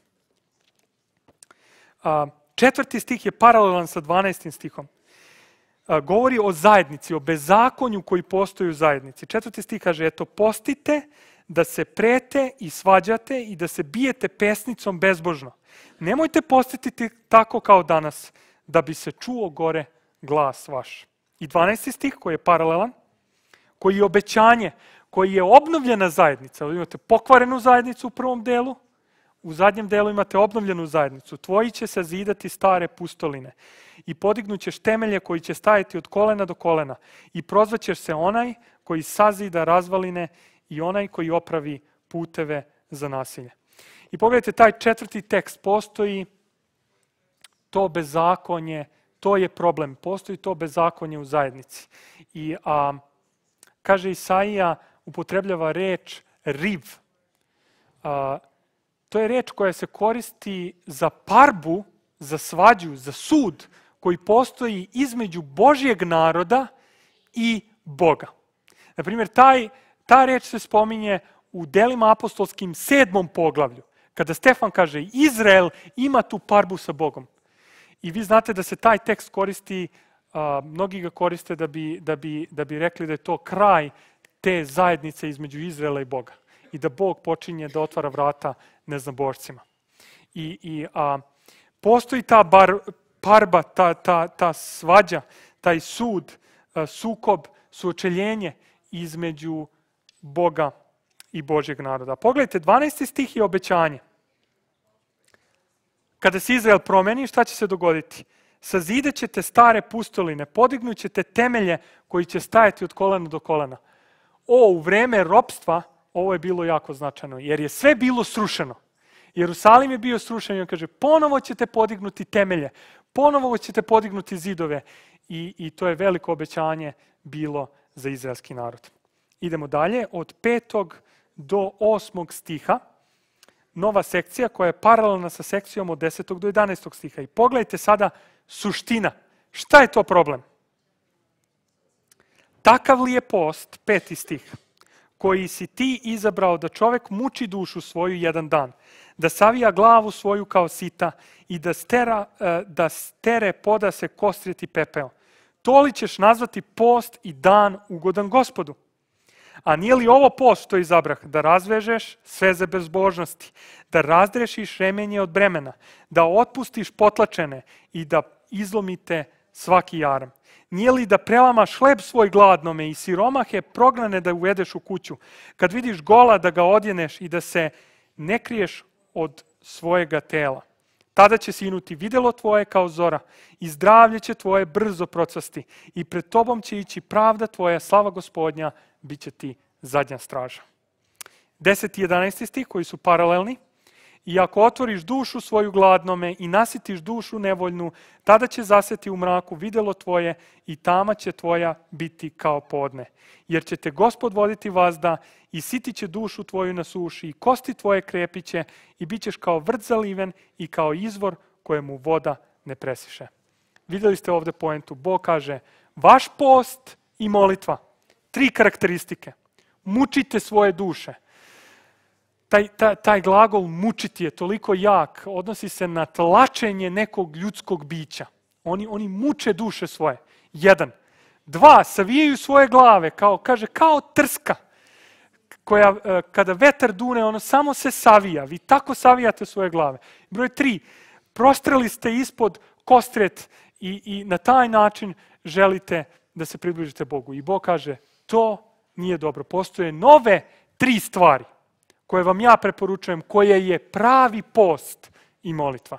4. stih je paralelan sa 12. stihom. Govori o zajednici, o bezakonju koji postoji u zajednici. 4. stih kaže, eto, postite da se prete i svađate i da se bijete pesnicom bezbožno. Nemojte postiti tako kao danas, da bi se čuo gore glas vaš. I 12. stih koji je paralelan, koji je obećanje, koji je obnovljena zajednica. Imate pokvarenu zajednicu u prvom delu, u zadnjem delu imate obnovljenu zajednicu. Tvoji će se zidati stare pustoline i podignućeš temelje koji će stajati od kolena do kolena i prozvaćeš se onaj koji sazida razvaline i onaj koji opravi puteve za nasilje. I pogledajte, taj 4. tekst, postoji to bezakonje, to je problem, postoji to bezakonje u zajednici. I kaže Isaija, upotrebljava reč riv. To je reč koja se koristi za parbu, za svađu, za sud koji postoji između Božjeg naroda i Boga. Naprimjer, ta reč se spominje u Delima apostolskim 7. poglavlju, kada Stefan kaže Izrael ima tu parbu sa Bogom. I vi znate da se taj tekst koristi, mnogi ga koriste da bi rekli da je to kraj te zajednice između Izraela i Boga. I da Bog počinje da otvara vrata neznabošcima. I postoji ta parba, ta svađa, taj sud, sukob, suočeljenje između Boga i Božjeg naroda. Pogledajte, 12. stih je obećanje. Kada se Izrael promeni, šta će se dogoditi? Sazidat ćete stare pustoline, podignut ćete temelje koji će stajati od kolena do kolena. U vreme ropstva ovo je bilo jako značajno, jer je sve bilo srušeno. Jerusalim je bio srušen i on kaže, ponovo ćete podignuti temelje, ponovo ćete podignuti zidove i to je veliko obećanje bilo za izraelski narod. Idemo dalje, od 5. do 8. stiha, nova sekcija koja je paralelna sa sekcijom od 10. do 11. stiha. I pogledajte sada suština. Šta je to problem? Takav li je post, 5. stih, koji si ti izabrao da čovek muči dušu svoju jedan dan, da savija glavu svoju kao sita i da stere poda se kostrijet i pepeo. To li ćeš nazvati post i dan ugodan Gospodu? A nije li ovo post što izabrah, da razvežeš sveze bezbožnosti, da razdrešiš remenje od bremena, da otpustiš potlačene i da izlomite svaki jaram? Nije li da prelamaš hleb svoj gladnome i siromahe prognane da uvedeš u kuću, kad vidiš gola da ga odjeneš i da se ne kriješ od svojega tela? Tada će sinuti videlo tvoje kao zora i zdravlje će tvoje brzo procvasti i pred tobom će ići pravda tvoja, slava Gospodnja, bit će ti zadnja straža. 10. i 11. stih koji su paralelni. I ako otvoriš dušu svoju gladnome i nasitiš dušu nevoljnu, tada će zaseti u mraku videlo tvoje i tama će tvoja biti kao podne. Jer će te Gospod voditi vazda i sitit će dušu tvoju na suši i kosti tvoje krepiće i bit ćeš kao vrt zaliven i kao izvor kojemu voda ne presiše. Vidjeli ste ovdje poentu. Bog kaže, vaš post i molitva. 3 karakteristike. Mučite svoje duše. Taj glagol mučiti je toliko jak, odnosi se na tlačenje nekog ljudskog bića. Oni muče duše svoje. 1. 2. Savijaju svoje glave, kao trska, koja kada vetar dune, ono samo se savija. Vi tako savijate svoje glave. Broj 3. Prostreli ste ispod kostret i na taj način želite da se približite Bogu. I Bog kaže, to nije dobro. Postoje nove 3 stvari koje vam ja preporučujem, koje je pravi post i molitva.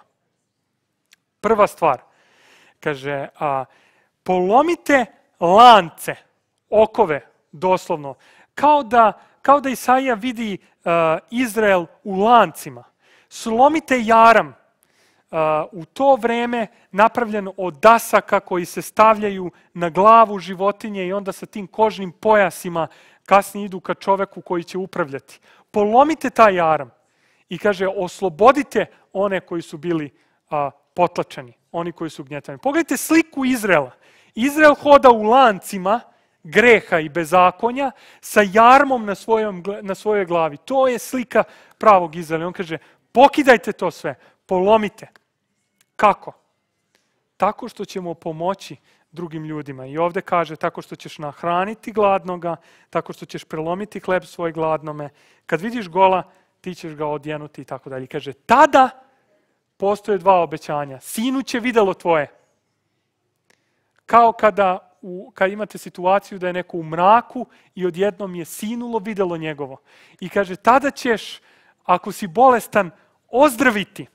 Prva stvar, kaže, polomite lance, okove, doslovno, kao da Isaija vidi Izrael u lancima. Slomite jaram, u to vreme napravljen od dasaka koji se stavljaju na glavu životinje i onda sa tim kožnim pojasima kasnije idu ka čoveku koji će upravljati. Polomite taj jaram i kaže, oslobodite one koji su bili potlačeni, oni koji su gnjetani. Pogledajte sliku Izraela. Izrael hoda u lancima greha i bezakonja sa jarmom na svojoj glavi. To je slika pravog Izraela. On kaže, pokidajte to sve, polomite. Kako? Tako što ćemo pomoći drugim ljudima. I ovdje kaže tako što ćeš nahraniti gladnoga, tako što ćeš prelomiti hleb svoj gladnome. Kad vidiš gola, ti ćeš ga odjenuti i tako dalje. I kaže, tada postoje 2 obećanja. Sinu će videlo tvoje. Kao kada imate situaciju da je neko u mraku i odjednom je sinulo videlo njegovo. I kaže, tada ćeš, ako si bolestan, ozdraviti.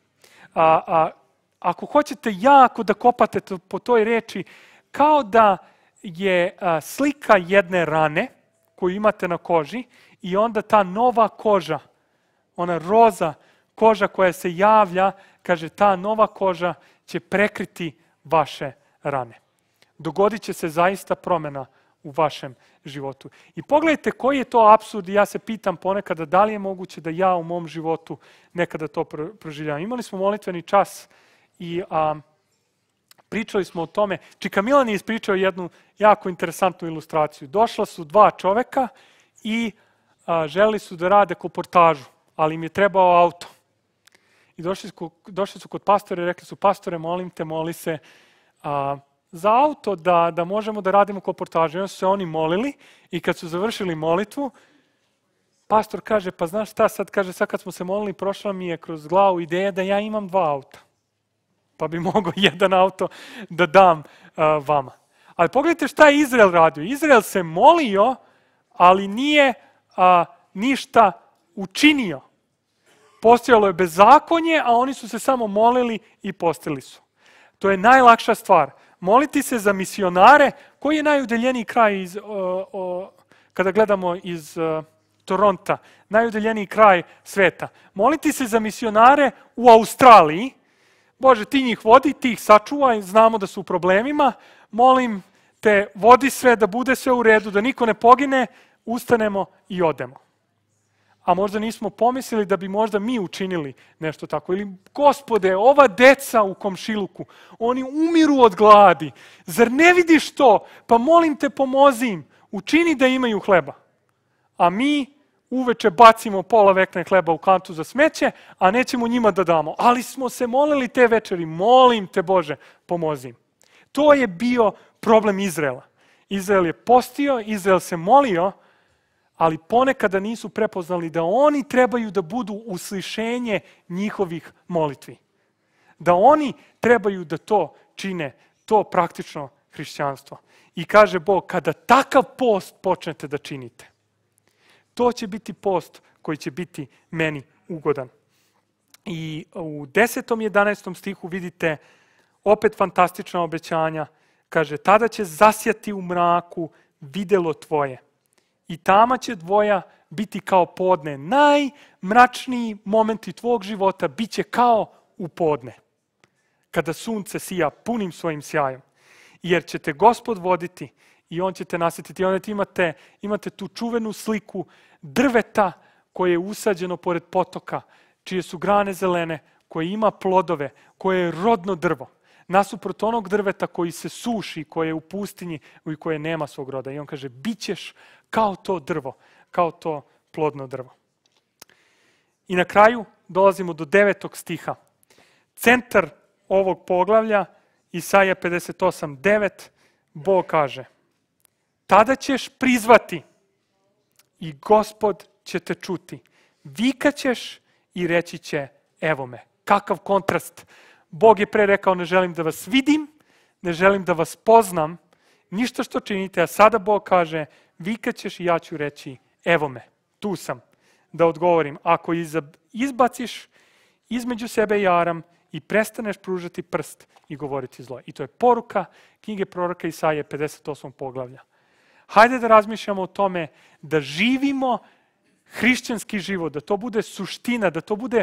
Ako hoćete jako da kopate po toj reči, kao da je slika jedne rane koju imate na koži i onda ta nova koža, ona roza koža koja se javlja, kaže, ta nova koža će prekriti vaše rane. Dogodit će se zaista promjena u vašem životu. I pogledajte koji je to apsurd i ja se pitam ponekada da li je moguće da ja u mom životu nekada to proživljavam. Imali smo molitveni čas i pričali smo o tome. Čika Milan je ispričao jednu jako interesantnu ilustraciju. Došla su 2 čoveka i želeli su da rade kolportažu, ali im je trebao auto. I došli su kod pastora i rekli su, pastore, molim te, moli se za auto da možemo da radimo kolportažu. I onda su se oni molili i kad su završili molitvu, pastor kaže, pa znaš šta, sad kad smo se molili, prošla mi je kroz glavu ideja da ja imam 2 auta. Pa bi mogao 1 auto da dam vama. Ali pogledajte šta je Izrael radio. Izrael se molio, ali nije ništa učinio. Postojalo je bezakonje, a oni su se samo molili i postili su. To je najlakša stvar. Moliti se za misionare, koji je najudaljeniji kraj kada gledamo iz Toronta, najudaljeniji kraj sveta. Moliti se za misionare u Australiji, Bože, ti njih vodi, ti ih sačuvaj, znamo da su u problemima, molim te, vodi sve, da bude sve u redu, da niko ne pogine, ustanemo i odemo. A možda nismo pomislili da bi možda mi učinili nešto tako. Ili, Gospode, ova deca u komšiluku, oni umiru od gladi. Zar ne vidiš to? Pa molim te, pomozi im. Učini da imaju hleba. A mi uveče bacimo pola vekne hleba u kantu za smeće, a nećemo njima da damo. Ali smo se molili te večeri, molim te Bože, pomozi im. To je bio problem Izraela. Izrael je postio, Izrael se molio, ali ponekada nisu prepoznali da oni trebaju da budu uslišenje njihovih molitvi. Da oni trebaju da to čine, to praktično hrišćanstvo. I kaže Bog, kada takav post počnete da činite, to će biti post koji će biti meni ugodan. I u 10. 11. stihu vidite opet fantastična obećanja. Kaže, tada će zasjati u mraku videlo tvoje. I tama će tvoja biti kao podne. Najmračniji momenti tvog života bit će kao u podne. Kada sunce sija punim svojim sjajom. Jer će te Gospod voditi i on će te nasjetiti. I onda imate tu čuvenu sliku drveta koje je usađeno pored potoka, čije su grane zelene, koje ima plodove, koje je rodno drvo. Nasuprot onog drveta koji se suši, koje je u pustinji i koje nema svog roda. I on kaže, bit ćeš kao to drvo, kao to plodno drvo. I na kraju dolazimo do 9. stiha. Centar ovog poglavlja, Isaija 58:9, Bog kaže, tada ćeš prizvati i Gospod će te čuti. Vikaćeš i reći će, evo me. Kakav kontrast. Bog je pre rekao, ne želim da vas vidim, ne želim da vas poznam, ništa što činite, a sada Bog kaže, vikaćeš i ja ću reći, evo me, tu sam, da odgovorim. Ako izbaciš između sebe jaram i prestaneš pružati prst i govoriti zlo. I to je poruka knjige proroka Isaije 58. poglavlja. Hajde da razmišljamo o tome da živimo hrišćanski život, da to bude suština, da to bude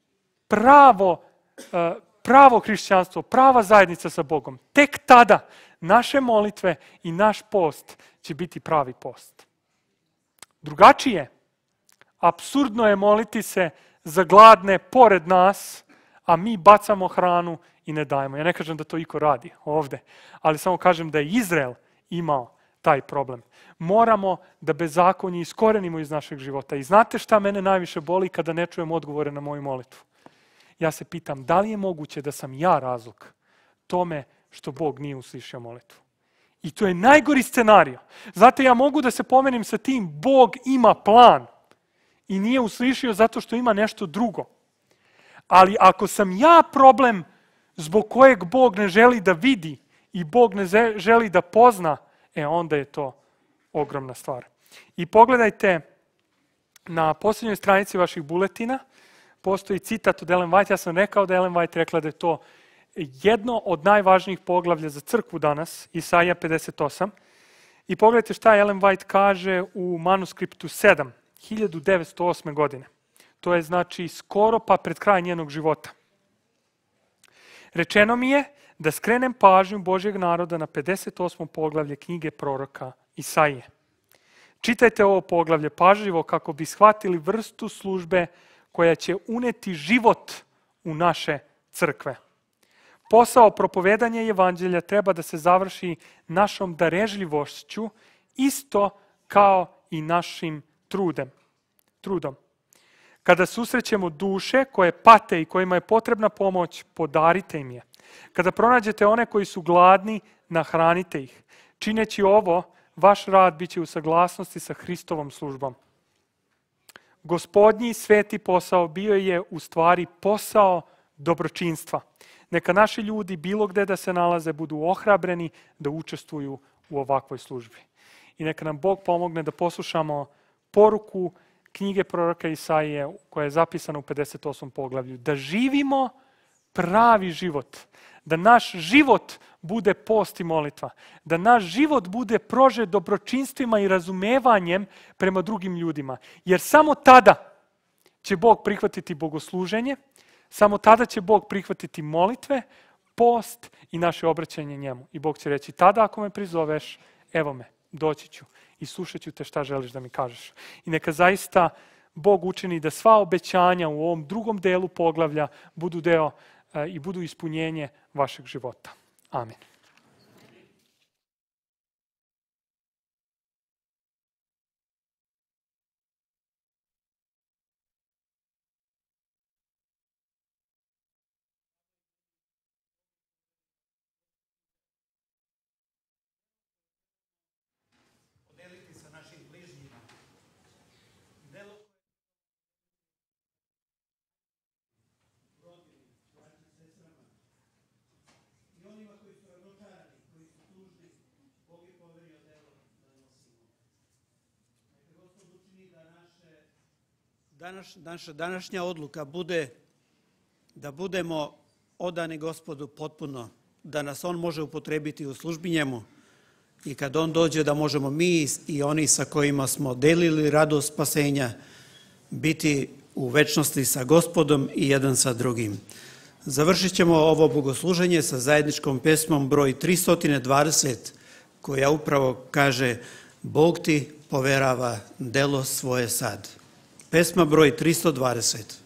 pravo hrišćanstvo, prava zajednica sa Bogom. Tek tada naše molitve i naš post će biti pravi post. Drugačije, apsurdno je moliti se za gladne pored nas, a mi bacamo hranu i ne dajemo. Ja ne kažem da to iko radi ovde, ali samo kažem da je Izrael imao taj problem. Moramo da bezakonje iskorenimo iz našeg života. I znate šta mene najviše boli kada ne čujem odgovore na moju molitvu? Ja se pitam, da li je moguće da sam ja razlog tome što Bog nije uslišio molitvu? I to je najgori scenario. Znate, ja mogu da se pomenim sa tim, Bog ima plan i nije uslišio zato što ima nešto drugo. Ali ako sam ja problem zbog kojeg Bog ne želi da vidi i Bog ne želi da pozna, onda je to ogromna stvar. I pogledajte, na posljednjoj stranici vaših buletina postoji citat od Ellen White. Ja sam rekao da Ellen White rekla da je to jedno od najvažnijih poglavlja za crkvu danas, Isaija 58. I pogledajte šta Ellen White kaže u manuskriptu 7, 1908. godine. To je znači skoro pa pred kraj njenog života. Rečeno mi je da skrenem pažnju Božjeg naroda na 58. poglavlje knjige proroka Isaije. Čitajte ovo poglavlje pažljivo kako bi shvatili vrstu službe koja će uneti život u naše crkve. Posao propovedanja evanđelja treba da se završi našom darežljivošću, isto kao i našim trudom. Kada susrećemo duše koje pate i kojima je potrebna pomoć, podarite im je. Kada pronađete one koji su gladni, nahranite ih. Čineći ovo, vaš rad biće u saglasnosti sa Hristovom službom. Gospodnji sveti posao bio je u stvari posao dobročinstva. Neka naši ljudi bilo gde da se nalaze budu ohrabreni da učestvuju u ovakvoj službi. I neka nam Bog pomogne da poslušamo poruku knjige proroka Isaije koja je zapisana u 58. poglavlju. Da živimo pravi život. Da naš život bude post i molitva. Da naš život bude prožet dobročinstvima i razumevanjem prema drugim ljudima. Jer samo tada će Bog prihvatiti bogosluženje, Samo tada će Bog prihvatiti molitve, post i naše obraćanje njemu. I Bog će reći, tada ako me prizoveš, evo me, doći ću i slušat ću te šta želiš da mi kažeš. I neka zaista Bog učini da sva obećanja u ovom drugom delu poglavlja budu deo i budu ispunjenje vašeg života. Amin. Naša današnja odluka bude da budemo odani Gospodu potpuno, da nas On može upotrebiti u službi njemu i kad On dođe da možemo mi i oni sa kojima smo delili radost spasenja biti u večnosti sa Gospodom i jedan sa drugim. Završit ćemo ovo bogosluženje sa zajedničkom pesmom broj 320 koja upravo kaže Bog ti poverava delo svoje sad. Pesma broj 320.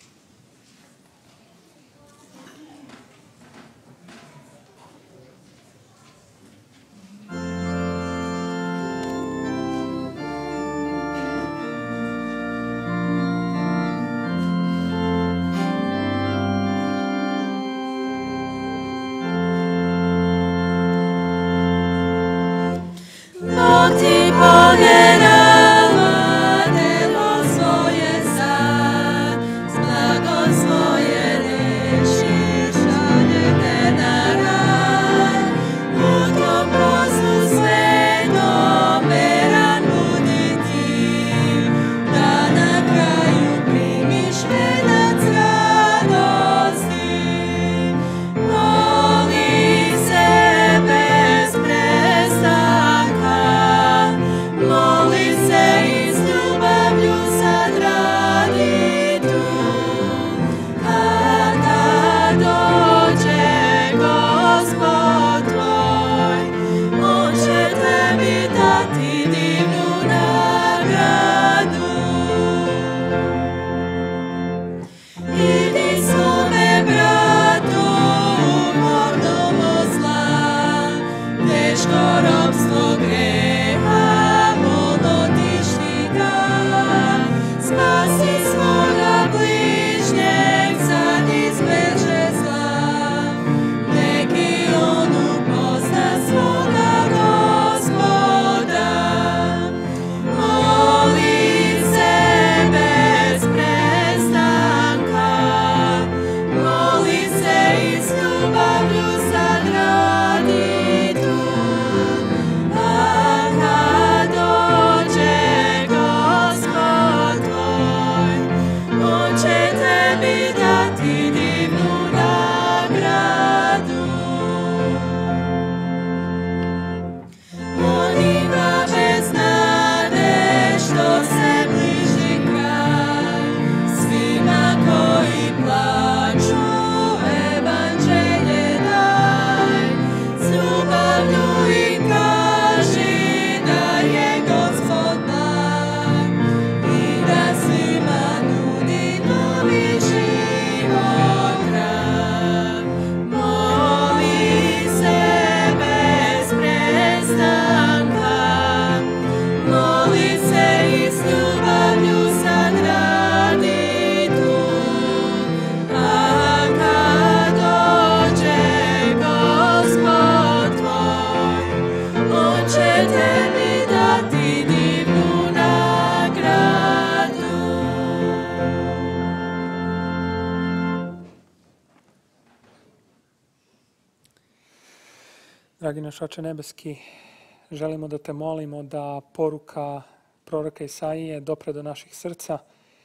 Dragi naš Oče nebeski, želimo da te molimo da poruka proroka Isaije dopre do naših srca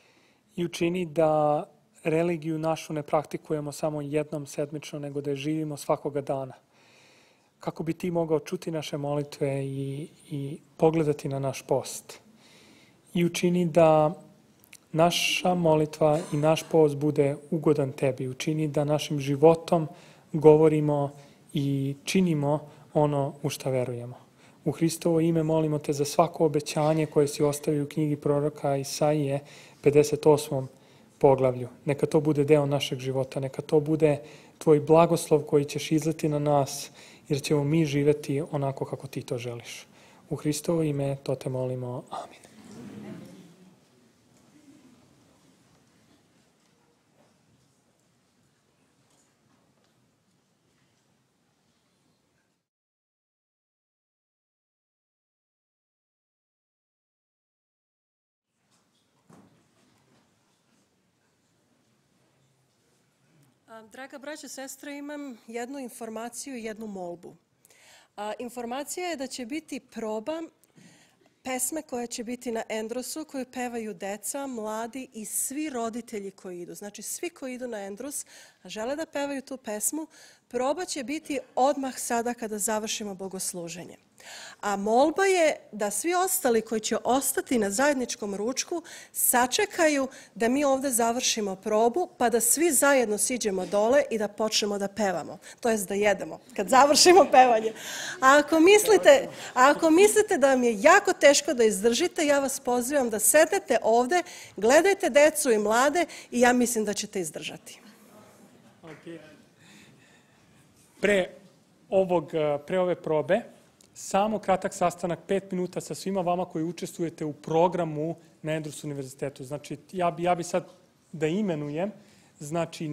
i učini da religiju našu ne praktikujemo samo jednom sedmično, nego da je živimo svakoga dana. Kako bi ti mogao čuti naše molitve i pogledati na naš post. I učini da naša molitva i naš povoz bude ugodan tebi. Učini da našim životom govorimo i činimo ono u šta verujemo. U Hristovo ime molimo te za svako obećanje koje si ostavio u knjigi proroka Isaije 58. poglavlju. Neka to bude deo našeg života, neka to bude tvoj blagoslov koji ćeš izleti na nas, jer ćemo mi živeti onako kako ti to želiš. U Hristovo ime to te molimo. Amin. Draga braćo i sestre, imam jednu informaciju i jednu molbu. Informacija je da će biti proba pesme koja će biti na Endrosu, koju pevaju deca, mladi i svi roditelji koji idu. Znači, svi koji idu na Endros, a žele da pevaju tu pesmu, proba će biti odmah sada kada završimo bogosluženje. A molba je da svi ostali koji će ostati na zajedničkom ručku sačekaju da mi ovde završimo probu, pa da svi zajedno siđemo dole i da počnemo da pevamo. To jest da jedemo, kad završimo pevanje. A ako mislite da vam je jako teško da izdržite, ja vas pozivam da sednete ovde, gledajte decu i mlade i ja mislim da ćete izdržati. Pre ove probe, samo kratak sastanak, 5 minuta sa svima vama koji učestvujete u programu na Andrews univerzitetu. Znači, ja bi sad da imenujem, znači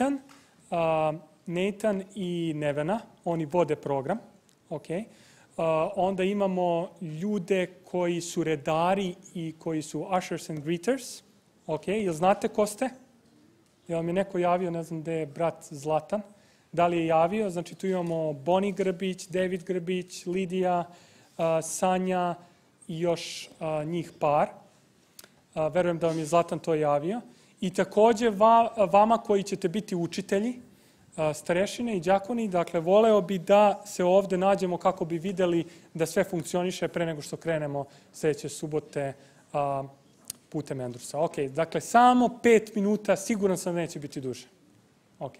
Nathan i Nevena, oni vode program, ok. Onda imamo ljude koji su redari i koji su ushers and greeters, ok. Jel znate ko ste? Jel vam je neko javio, ne znam gde je brat Zlatan? Da li je javio? Znači, tu imamo Boni Grbić, David Grbić, Lidija, Sanja i još njih par. Verujem da vam je Zlatan to javio. I takođe vama koji ćete biti učitelji, starešine i đakoni, dakle, voleo bi da se ovde nađemo kako bi videli da sve funkcioniše pre nego što krenemo sledeće subote putem Andrusa. Ok, dakle, samo 5 minuta, siguran sam da neće biti duže. Ok.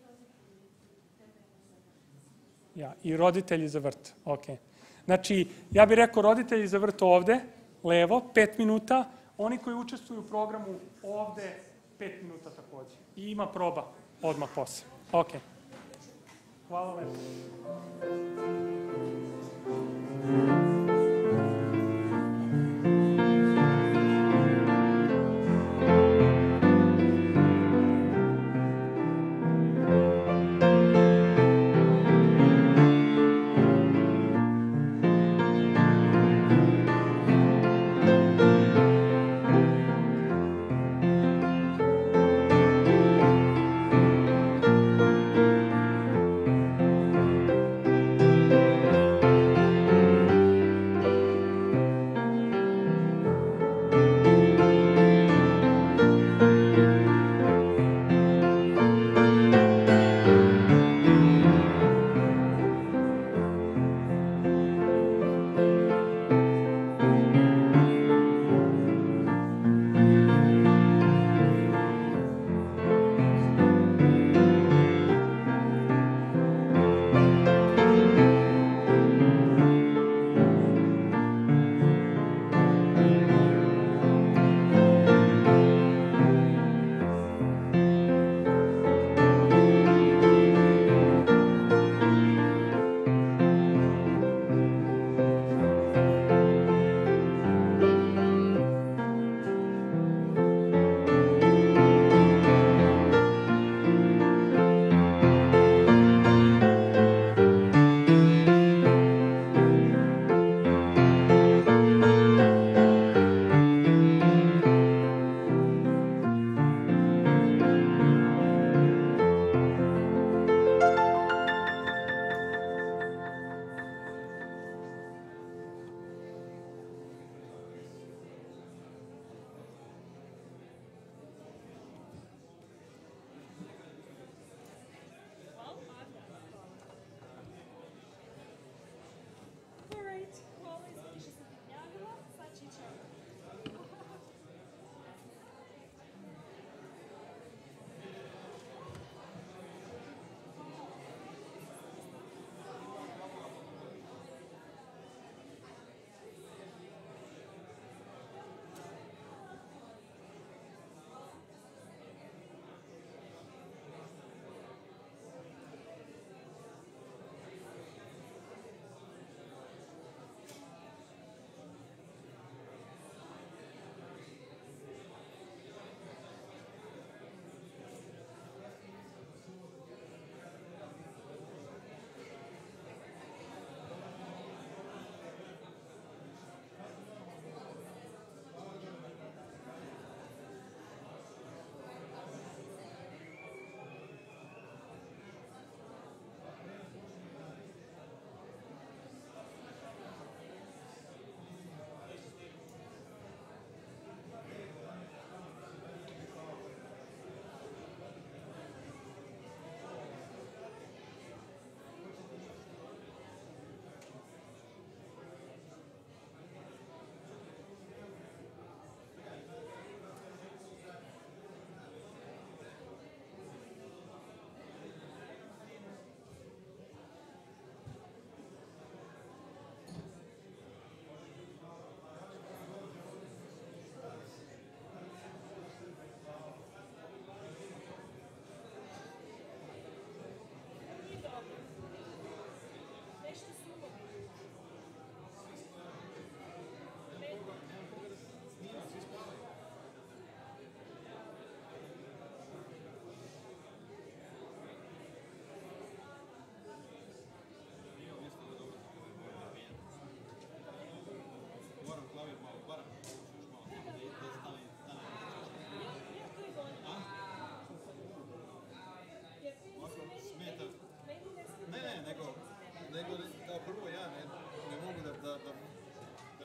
Ja, i roditelji za vrt. Ok. Znači, ja bih rekao roditelji za vrt ovde, levo, 5 minuta. Oni koji učestvuju u programu ovde, 5 minuta takođe. I ima proba odmah posle. Ok. Hvala lepo.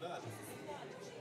radi.